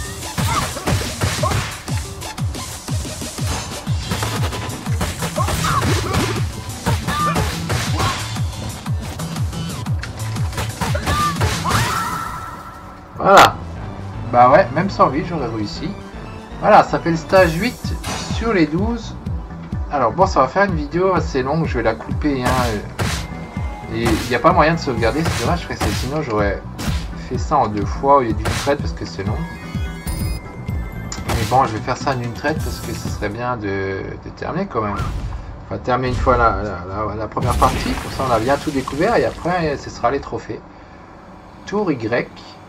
Voilà. Bah ouais, même sans vie, j'aurais réussi. Voilà, ça fait le stage 8 sur les 12. Alors bon, ça va faire une vidéo assez longue, je vais la couper. Hein, et il n'y a pas moyen de sauvegarder, c'est dommage, parce que sinon j'aurais fait ça en 2 fois au lieu d'une traite, parce que c'est long. Mais bon, je vais faire ça en une traite, parce que ce serait bien de terminer quand même. On va terminer une fois la première partie, pour ça on a bien tout découvert, et après ce sera les trophées. Tour Y.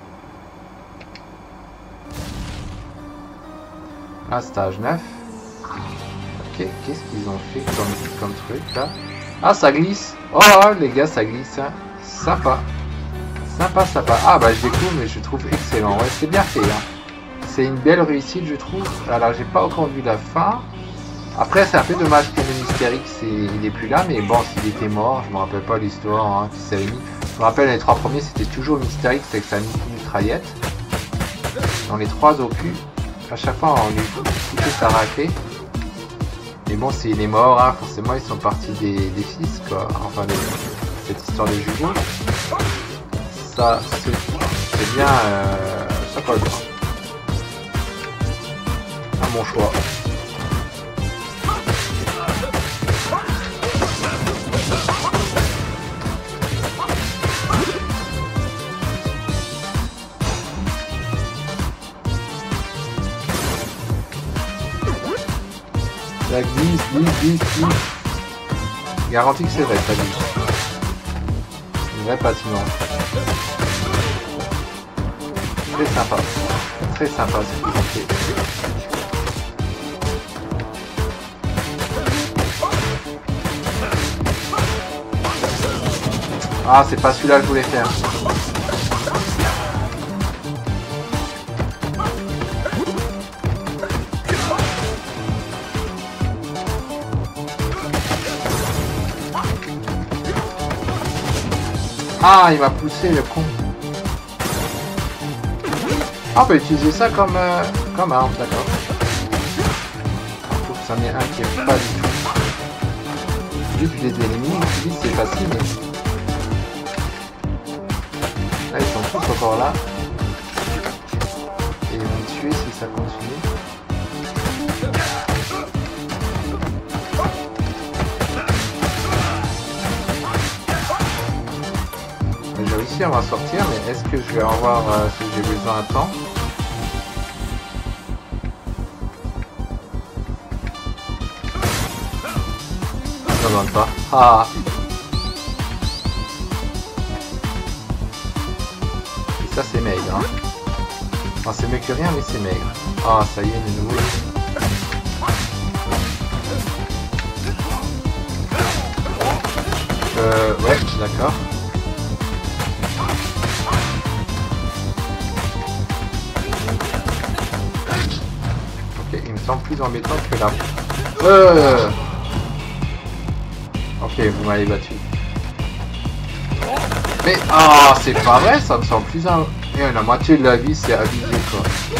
Ah, stage 9. Ok, qu'est-ce qu'ils ont fait comme truc là? Ah, ça glisse. Oh les gars, ça glisse. Hein. Sympa. Sympa, sympa. Ah bah je découvre, mais je trouve excellent. Ouais, c'est bien fait. Hein. C'est une belle réussite, je trouve. Alors, j'ai pas encore vu la fin. Après, c'est un peu dommage que le Mystérix, il n'est plus là. Mais bon, s'il était mort, je me rappelle pas l'histoire hein, qui s'avait mis. Je me rappelle, les 3 premiers, c'était toujours Mystérix avec sa mitraillette. Dans les 3 opus. À chaque fois on lui foutait sa raclée. Mais bon, s'il est mort, hein, forcément ils sont partis des fils quoi. Enfin cette histoire de jumeaux. Ça c'est bien ça colle bien. À mon choix. Ça glisse. Garantie que c'est vrai, ça glisse. Une vraie patinoire. Très sympa. Très sympa ce qu'ils ont fait. Ah, c'est pas celui-là que je voulais faire. Ah, il m'a poussé le con. Ah, on peut utiliser ça comme arme, d'accord. Il faut que ça m'ait inquiète pas du tout. Vu que je les élimine, c'est facile. Là, ils sont tous encore là. Et ils vont me tuer si ça continue. J'ai réussi à m'en sortir, mais est-ce que je vais avoir ce que j'ai besoin à temps? Je ne demande pas. Ah! Et ça c'est maigre. Hein. Enfin, c'est mieux que rien, mais c'est maigre. Ah, ça y est, de nouveau. Ouais, d'accord. Il me semble plus embêtant que là. Ok, vous m'avez battu. Mais ah, c'est pas vrai, ça me semble plus un. Et la moitié de la vie, c'est abusé quoi.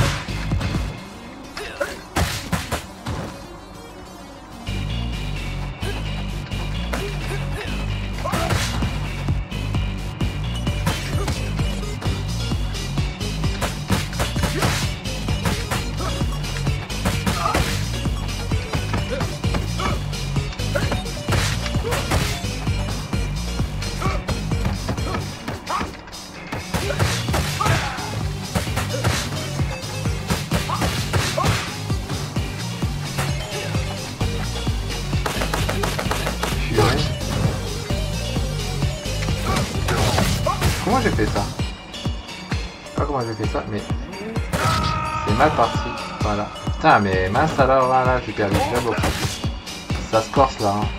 Comment j'ai fait ça? Je sais pas comment j'ai fait ça, mais c'est mal parti. Voilà. Putain, mais mince alors, là, j'ai perdu déjà beaucoup. Ça se corse là. Hein.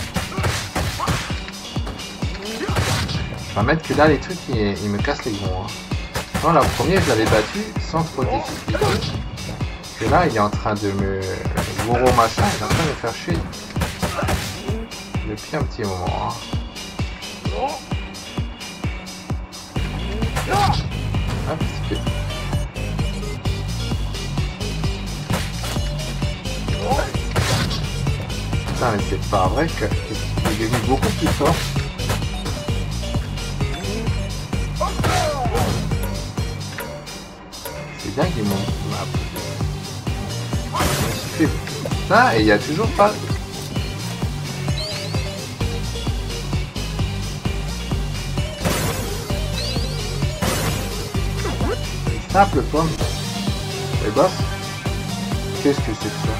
Je vais mettre que là, les trucs, ils me cassent les gonds. Hein. Non, là, le premier, je l'avais battu sans trop de difficulté. Et là, il est en train de me... Goro machin, il est en train de me faire chier. Depuis un petit moment. Hein. Hop, c'est fait. Putain, mais c'est pas vrai qu'il est devenu beaucoup plus fort. C'est dingue, il m'a fait ça et il y a toujours pas. Simple pomme. Et boss. Qu'est-ce que c'est que ça?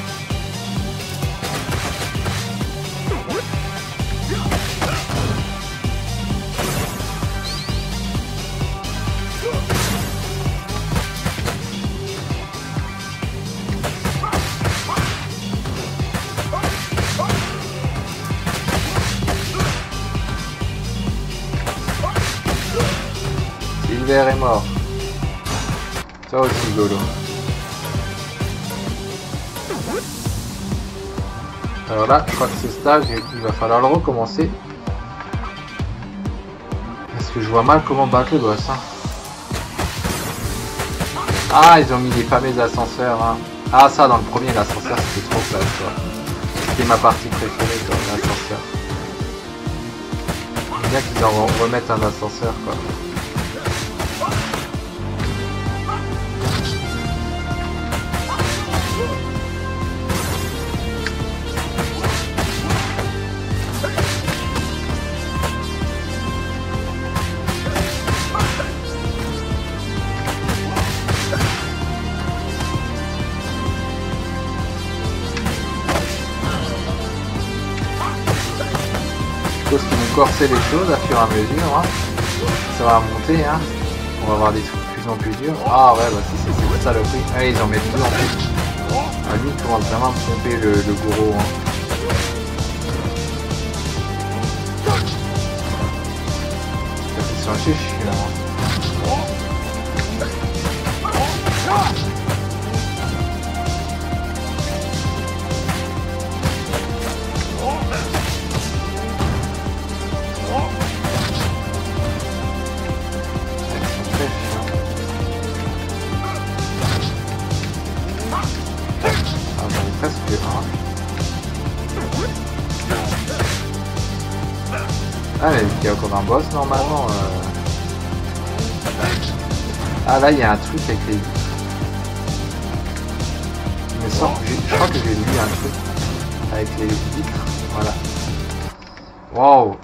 Silver est mort. Ça aussi rigolo. Alors là, je crois que ce stage, il va falloir le recommencer. Parce que je vois mal comment battre le boss. Hein. Ah, ils ont mis les fameux ascenseurs. Hein. Ah, ça, dans le premier, l'ascenseur, c'était trop classe. C'était ma partie préférée, l'ascenseur. C'est bien qu'ils en remettent un ascenseur, quoi. Ce qui nous corser les choses à fur et à mesure, hein. Ça va monter, hein. On va avoir des trucs de plus en plus durs. Ah ouais, bah si c'est cette saloperie. Ah, ils en mettent plus en plus. Ah, lui, il commence vraiment à me pomper le Goro. Hein. Ils sont assez chiants. Hein. Ah mais il y a encore un boss normalement. Ah là il y a un truc avec les vitres. Il me semble, je crois que j'ai lu un truc avec les vitres. Voilà. Wow.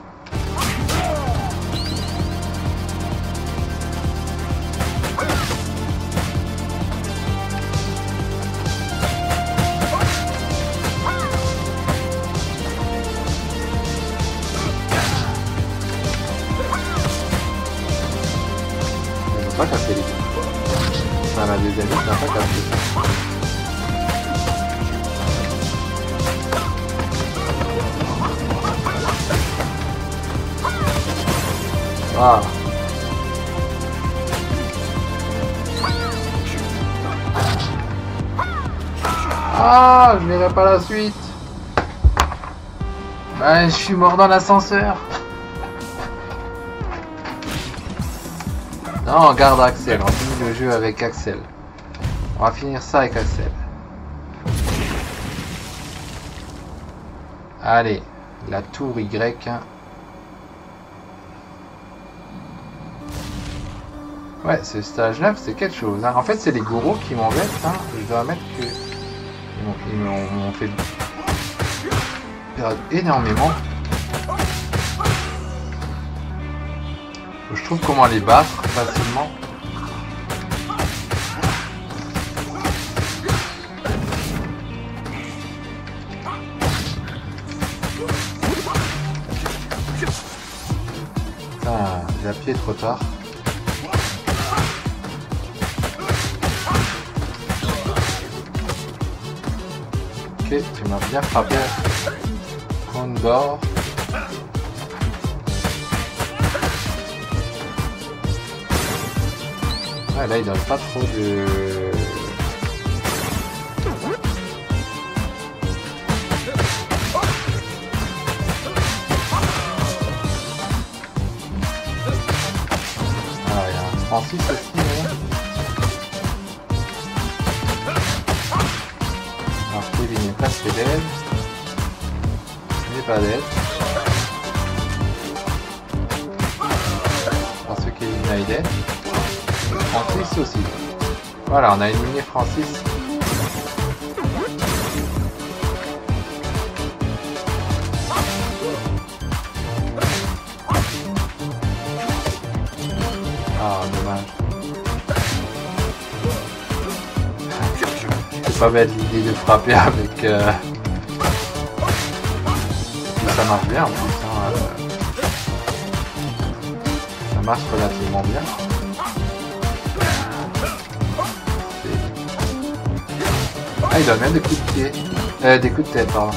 Pas casser les vitres. Enfin la deuxième vitre n'a pas cassé. Ah. Ah, je verrai pas la suite. Ben, je suis mort dans l'ascenseur. Non, on garde Axel, on finit le jeu avec Axel. On va finir ça avec Axel. Allez, la tour Y. Ouais, ce stage 9, c'est quelque chose. Hein. En fait, c'est les gourous qui m'embêtent. Hein. Je dois admettre que ils m'ont fait perdre énormément. Je trouve comment les battre facilement. Putain, j'ai appuyé trop tard. fait, tu m'as bien frappé. Condor. Ouais, là il donne pas trop de... Ah, il y a un Francis aussi, là. Alors Kevin est presque dead. Il n'est pas dead. Parce que Kevin est dead. Francis aussi. Voilà, on a éliminé Francis. Ah, dommage. C'est pas bête l'idée de frapper avec... Ça marche bien en plus. Hein, Ça marche relativement bien. Ah, il donne même des coups de pied. Des coups de tête, pardon.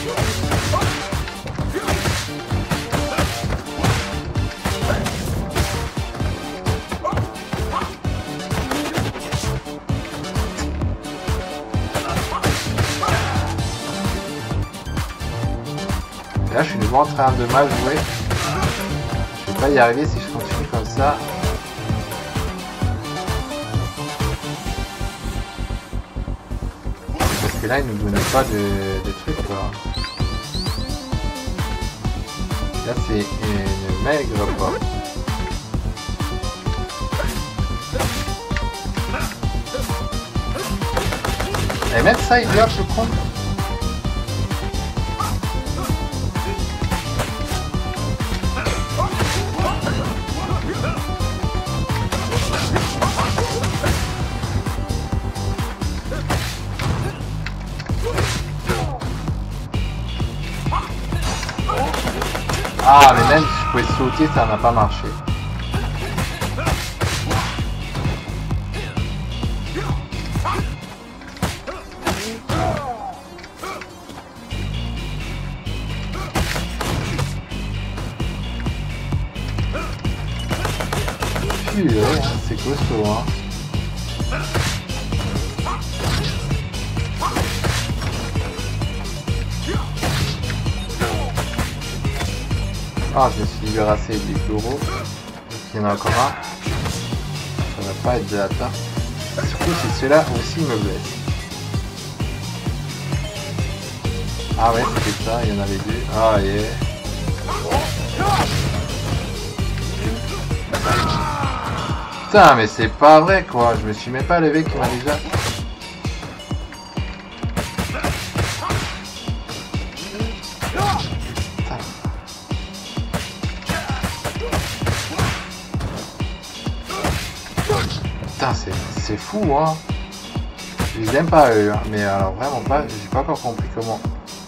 Et là, je suis nouveau en train de mal jouer. Je vais pas y arriver si je continue comme ça. Parce que là, il nous donne pas de trucs, quoi. Là, c'est une maigre, quoi. Et même ça, il bloque le con. Ah, mais même si je pouvais sauter, ça n'a pas marché. Purée, c'est costaud, hein. Ah, je me suis débarrassé du taureau. Il y en a encore un. Ça va pas être de la tarte. Surtout si ceux-là aussi me blessent. Ah ouais, c'était ça, il y en avait deux. Ah yeah. Putain, mais c'est pas vrai quoi. Je me suis même pas levé qu'il m'a déjà... Putain, c'est fou, hein. Je les aime pas eux, hein. Mais alors vraiment pas, j'ai pas encore compris comment.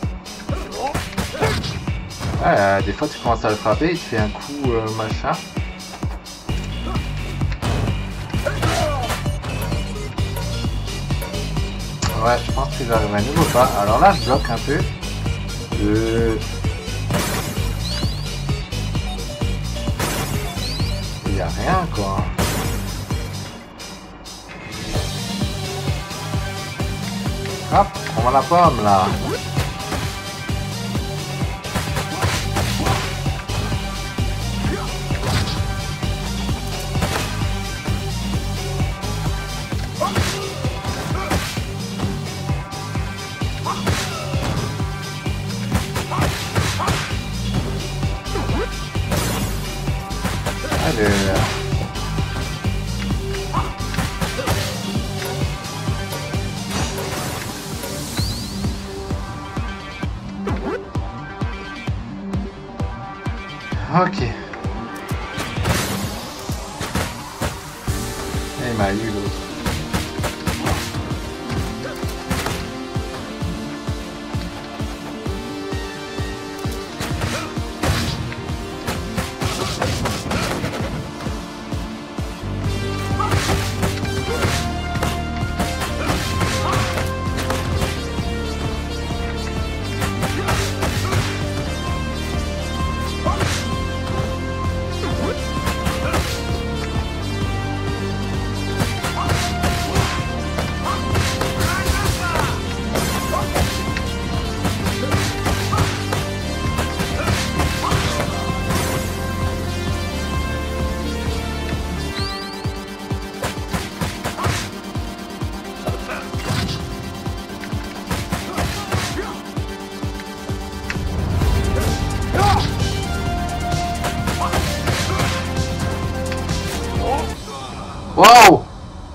Ouais, des fois tu commences à le frapper, il te fait un coup machin. Ouais, je pense que j'arriverai à nouveau pas. Alors là, je bloque un peu. Il y a rien, quoi. Hop, on va la pomme là. Allez. Ok. Il m'a eu l'autre. Wow!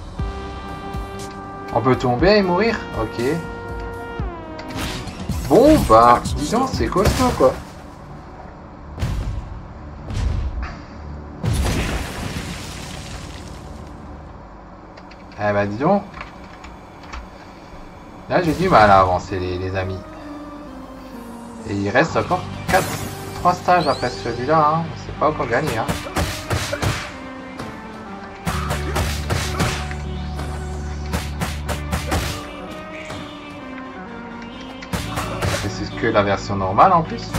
On peut tomber et mourir? Ok. Bon, bah, disons, c'est costaud, quoi. Eh bah, dis donc. Là, j'ai du mal à avancer, les amis. Et il reste encore 3 stages après celui-là, hein. C'est pas encore gagné, hein. Et c'est que la version normale en plus.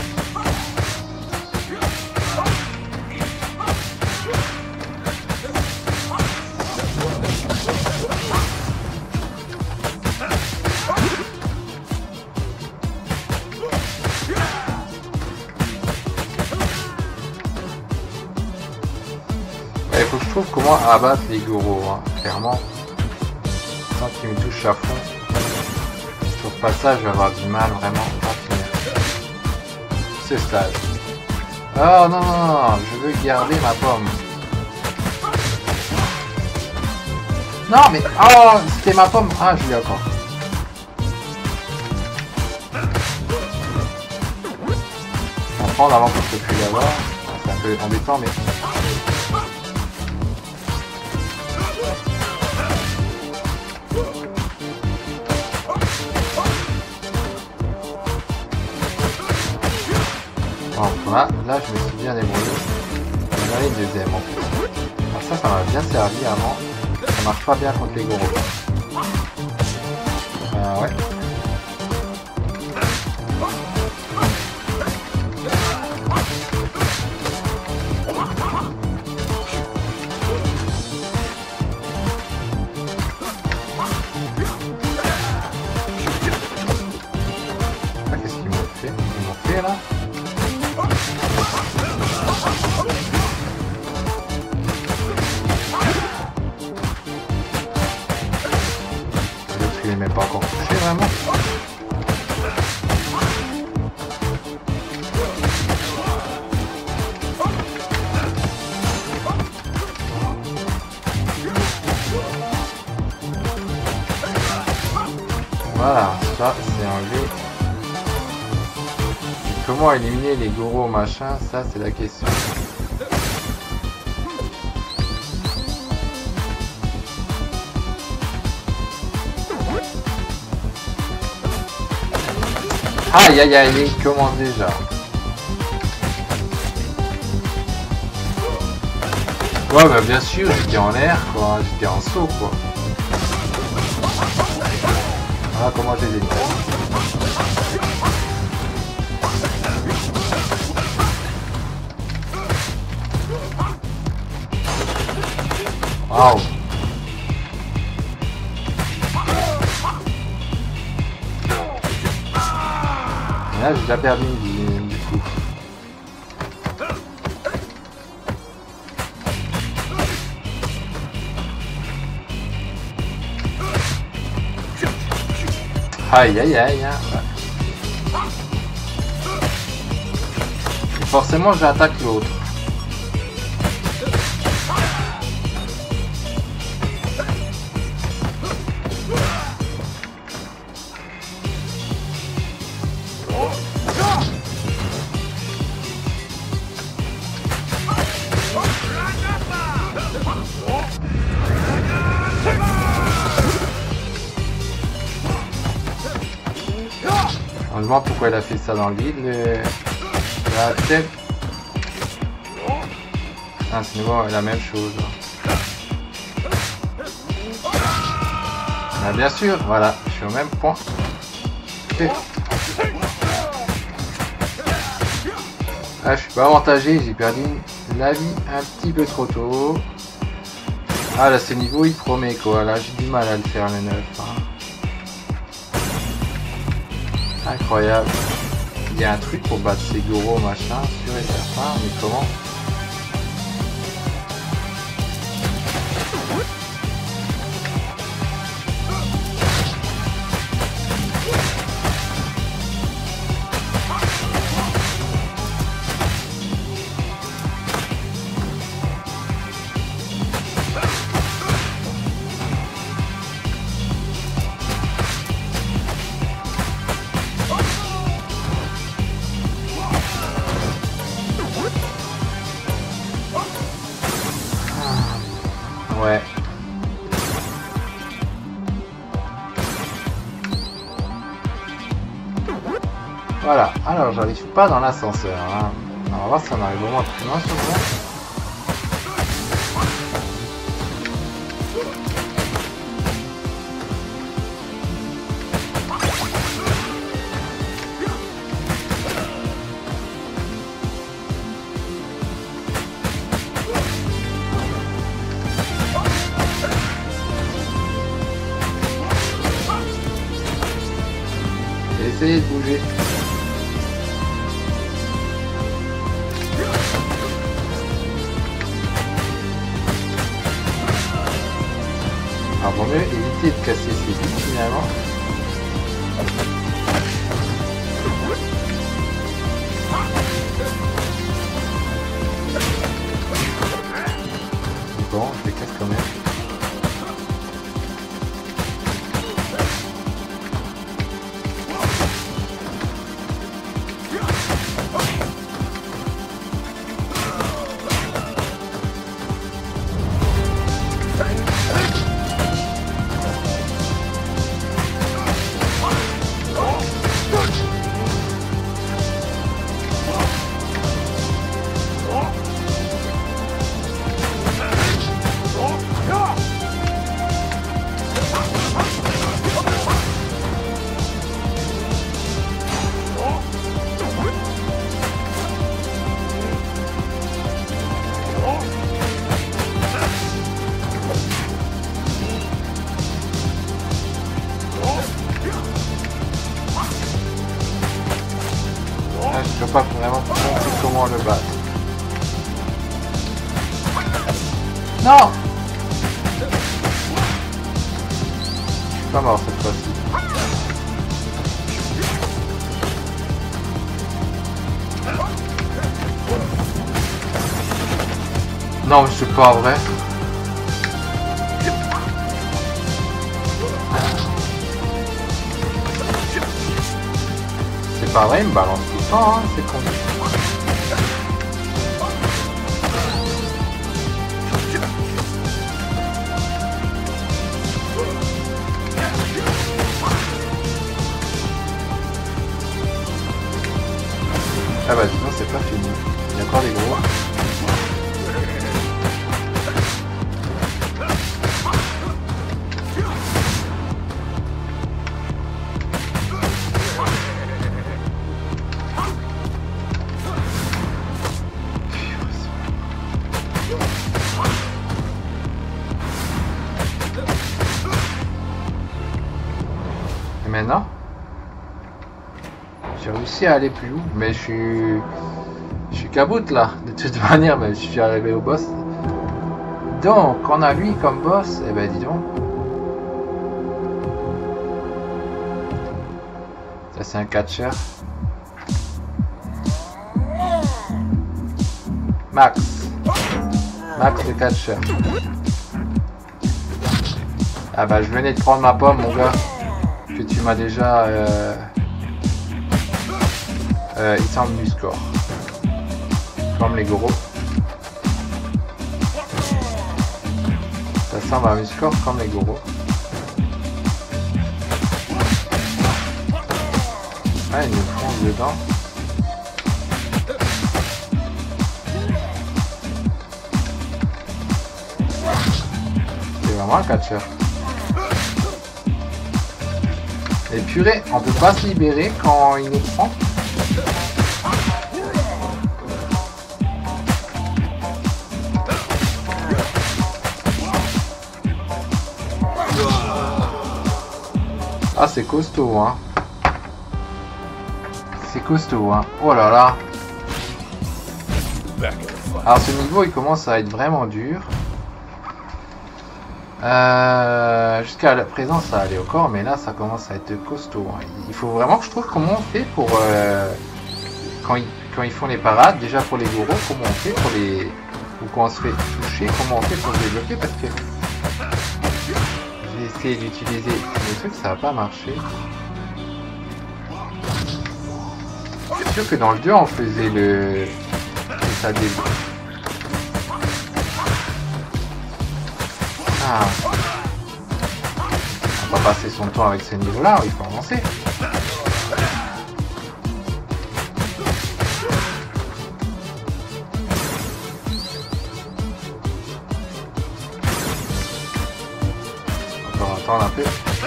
Il faut que je trouve comment abattre les goros, hein, clairement. Tant qu'ils me touchent à fond. Je trouve pas ça, je vais avoir du mal vraiment à finir ce stage. Oh non, non, non, je veux garder ma pomme. Non mais, oh, c'était ma pomme. Ah, je l'ai encore. On va prendre avant que je ne peux plus l'avoir. C'est un peu embêtant, mais... Bon, voilà, là je me suis bien débrouillé. J'en avais une deuxième en plus. Alors ça m'a bien servi avant. Ça marche pas bien contre les goros. Ouais. Ah, qu'est-ce qu'ils m'ont fait? Ils m'ont fait là? Il n'est même pas encore touché vraiment. Voilà, ça c'est enlevé. Comment éliminer les goros machin, ça c'est la question. Aïe aïe aïe, il commence déjà. Ouais bah bien sûr, j'étais en l'air quoi, j'étais en saut quoi. Voilà comment je les ai. Waouh. Là, j'ai déjà perdu une vie, du coup. Aïe aïe aïe. Hein. Et forcément, j'attaque l'autre. On se demande pourquoi elle a fait ça dans le vide, la tête. Ah, c'est nouveau, la même chose. Ah, bien sûr, voilà, je suis au même point. Okay. Ah, je suis pas avantagé, j'ai perdu la vie un petit peu trop tôt. Ah, là, ce niveau, il promet quoi. Là, j'ai du mal à le faire, le 9. Hein. Incroyable. Il y a un truc pour battre ces goros machin, sûr et certain, mais comment? Ouais. Voilà, alors j'arrive pas dans l'ascenseur. Hein. On va voir si on arrive vraiment plus loin sur le monde. Essayez de bouger. Alors vaut mieux éviter de casser ces billes finalement. Bon, je les casse quand même. Je ne peux pas vraiment montrer comment le battre. Non! Je suis pas mort cette fois-ci. Non, mais c'est pas vrai. C'est pas vrai, il me balance tout le temps, hein, c'est con. Ah bah sinon c'est pas fini. Il y a encore des gros. Et maintenant, j'ai réussi à aller plus haut, mais je suis caboute là, de toute manière, mais je suis arrivé au boss. Donc, on a lui comme boss, et ben dis donc. Ça c'est un catcheur. Max le catcheur. Ah bah je venais de prendre ma pomme mon gars. Que tu m'as déjà il semble Muscore. Comme les goros. Ça semble à Muscore comme les goros. Ah, il nous fonce dedans. C'est vraiment un catcheur. Et purée, on peut pas se libérer quand il nous prend. Ah, c'est costaud, hein. C'est costaud, hein. Oh là là. Alors ce niveau, il commence à être vraiment dur. Jusqu'à présent, ça allait encore, mais là, ça commence à être costaud. Hein. Il faut vraiment que je trouve comment on fait pour... quand ils font les parades, déjà pour les goros, comment on fait pour les... Ou quand on se fait toucher, comment on fait pour se débloquer, parce que... J'ai essayé d'utiliser les trucs, ça va pas marcher. C'est sûr que dans le 2, on faisait le... ça débloque. Putain. On va passer son temps avec ces niveaux-là, il faut avancer. Encore attendre un peu.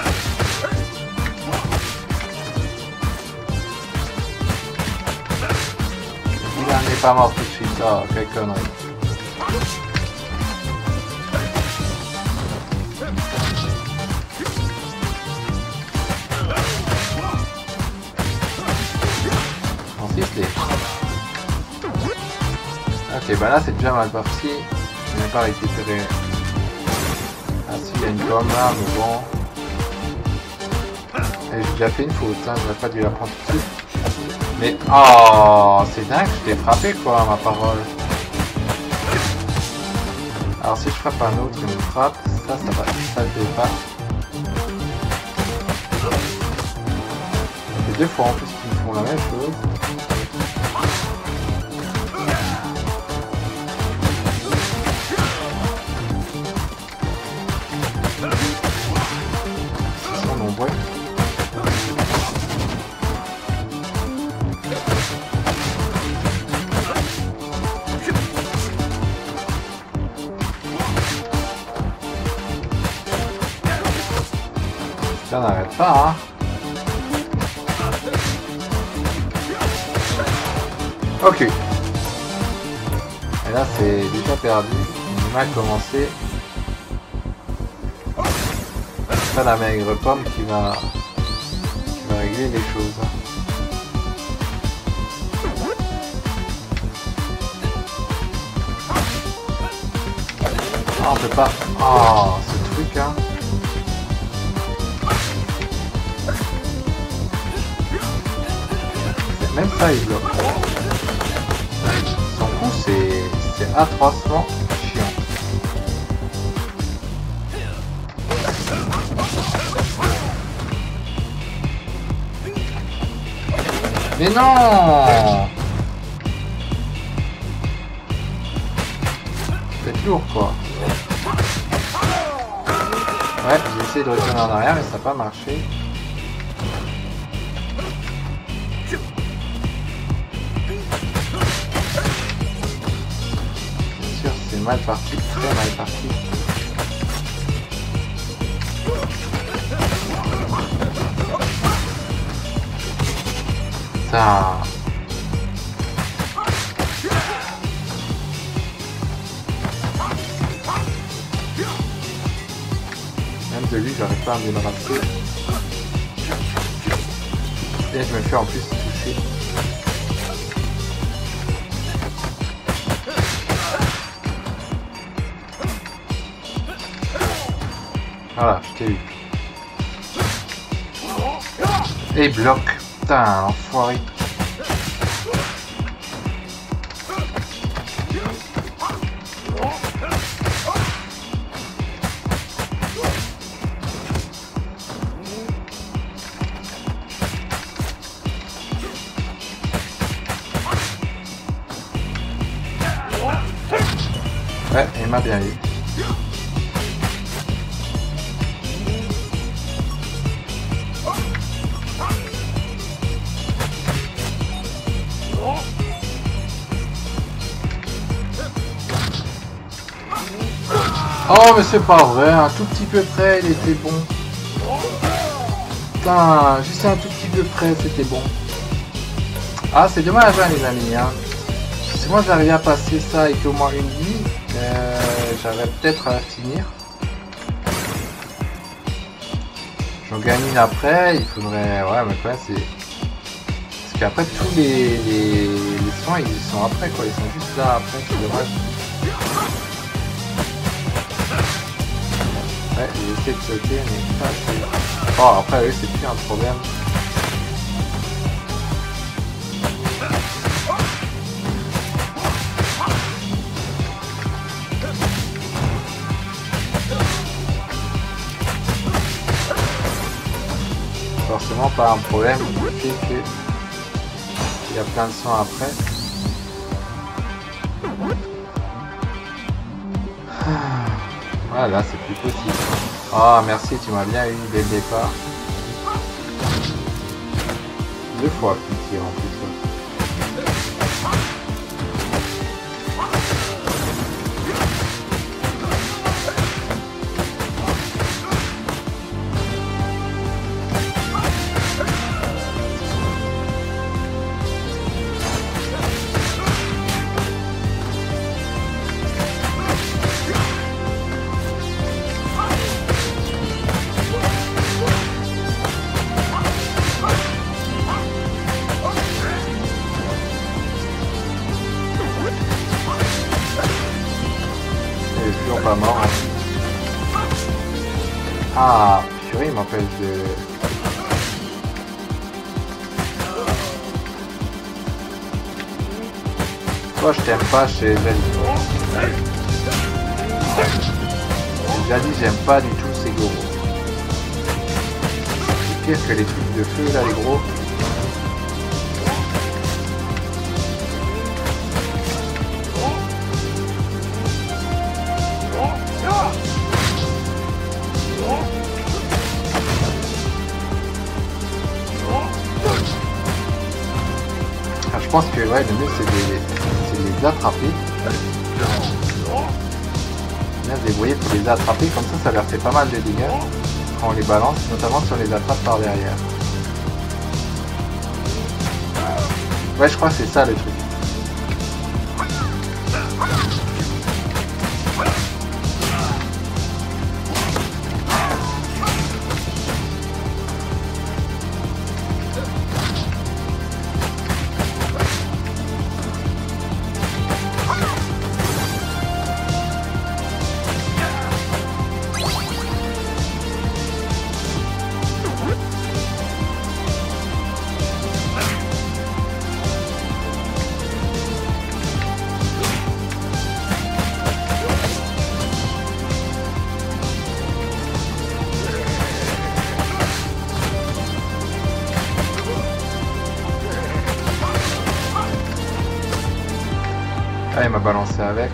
Il n'est pas mort tout de suite, ça, quelle connerie. Ok, bah là c'est déjà mal parti. Je n'ai pas récupéré. Ah si, il y a une pomme là, mais bon. Et j'ai déjà fait une faute, hein, j'aurais pas dû la prendre tout de suite. Mais oh, c'est dingue, je t'ai frappé quoi, ma parole. Alors si je frappe un autre, il me frappe. Ça va, ça le fait pas. C'est deux fois en plus qu'ils me font la même chose. Ils sont nombreux. Ça n'arrête pas, hein. Ok. Et là c'est déjà perdu. Il a mal commencé. C'est pas la maigre pomme qui va régler les choses. Ah, on peut pas. Oh, ce truc hein. Même ça il bloque. Son coup c'est atrocement chiant. Mais non! C'est lourd quoi. Ouais, j'ai essayé de retourner en arrière mais ça n'a pas marché. Mal parti, très mal parti. Ça. Même de lui, j'arrive pas à me débarrasser. Et je me fais en plus toucher. Voilà, je t'ai eu. Et bloc. Putain, l'enfoiré. Ouais, il m'a bien eu. Oh mais c'est pas vrai, un tout petit peu près il était bon. Putain, juste un tout petit peu près c'était bon. Ah c'est dommage hein, les amis hein. Si moi j'arrivais à passer ça avec au moins une vie, j'arriverais peut-être à finir. J'en gagne une après, il faudrait... Ouais mais quoi c'est... Parce qu'après tous les soins ils sont après quoi, ils sont juste là après, c'est dommage. Ouais, j'ai essayé de sauter, mais pas assez. Oh, après, eux, c'est plus un problème. Forcément, pas un problème, il fait que il y a plein de soins après. Ouais, Ah là, c'est plus possible. Ah, merci, tu m'as bien eu dès le départ. 2 fois qu'il tire en plus. Pas mort. Hein. Ah, purée, il m'empêche de... Toi, je t'aime pas chez Zadie. Zadie, j'aime pas du tout ces gros. C'est pire que les trucs de feu, là, les gros. Je pense que ouais, le mieux c'est de les attraper. Bien se débrouiller pour les attraper, comme ça leur fait pas mal de dégâts quand on les balance, notamment si on les attrape par derrière. Ouais, je crois que c'est ça le truc. Ah, il m'a balancé avec.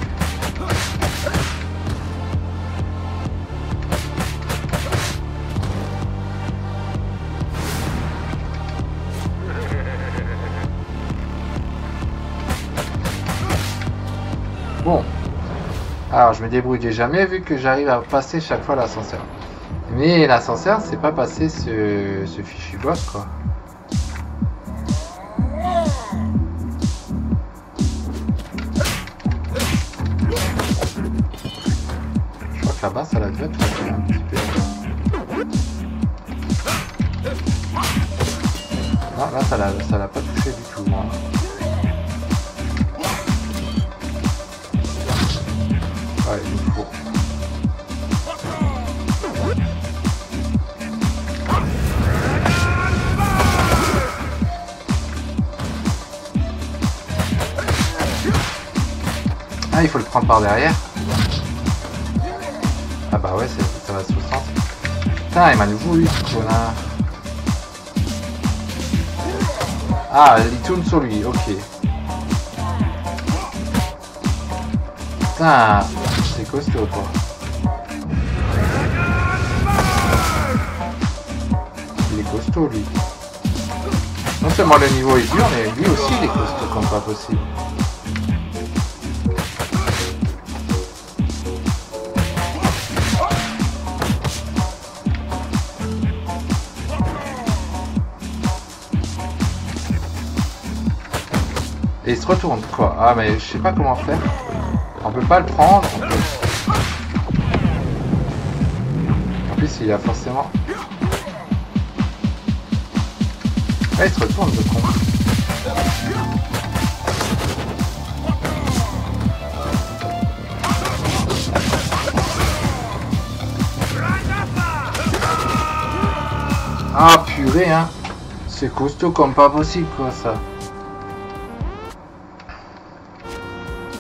Bon. Alors, je me débrouille, j'ai jamais vu que j'arrive à passer chaque fois l'ascenseur. Mais l'ascenseur, c'est pas passer ce fichu boss, quoi. Là-bas, ça l'a déjà touché un petit peu. Non, là, ça l'a pas touché du tout, moi. Ouais, il faut. Ah, il faut le prendre par derrière. Ah bah ouais, ça va se sens. Putain, il m'a nouveau eu ce connard. Ah, il tourne sur lui, ok. Putain, c'est costaud quoi. Il est costaud lui. Non seulement le niveau est dur, mais lui aussi il est costaud comme pas possible. Et il se retourne quoi. Ah mais je sais pas comment faire. On peut pas le prendre. En plus il a forcément... Ah il se retourne le con. Ah purée hein. C'est costaud comme pas possible quoi ça.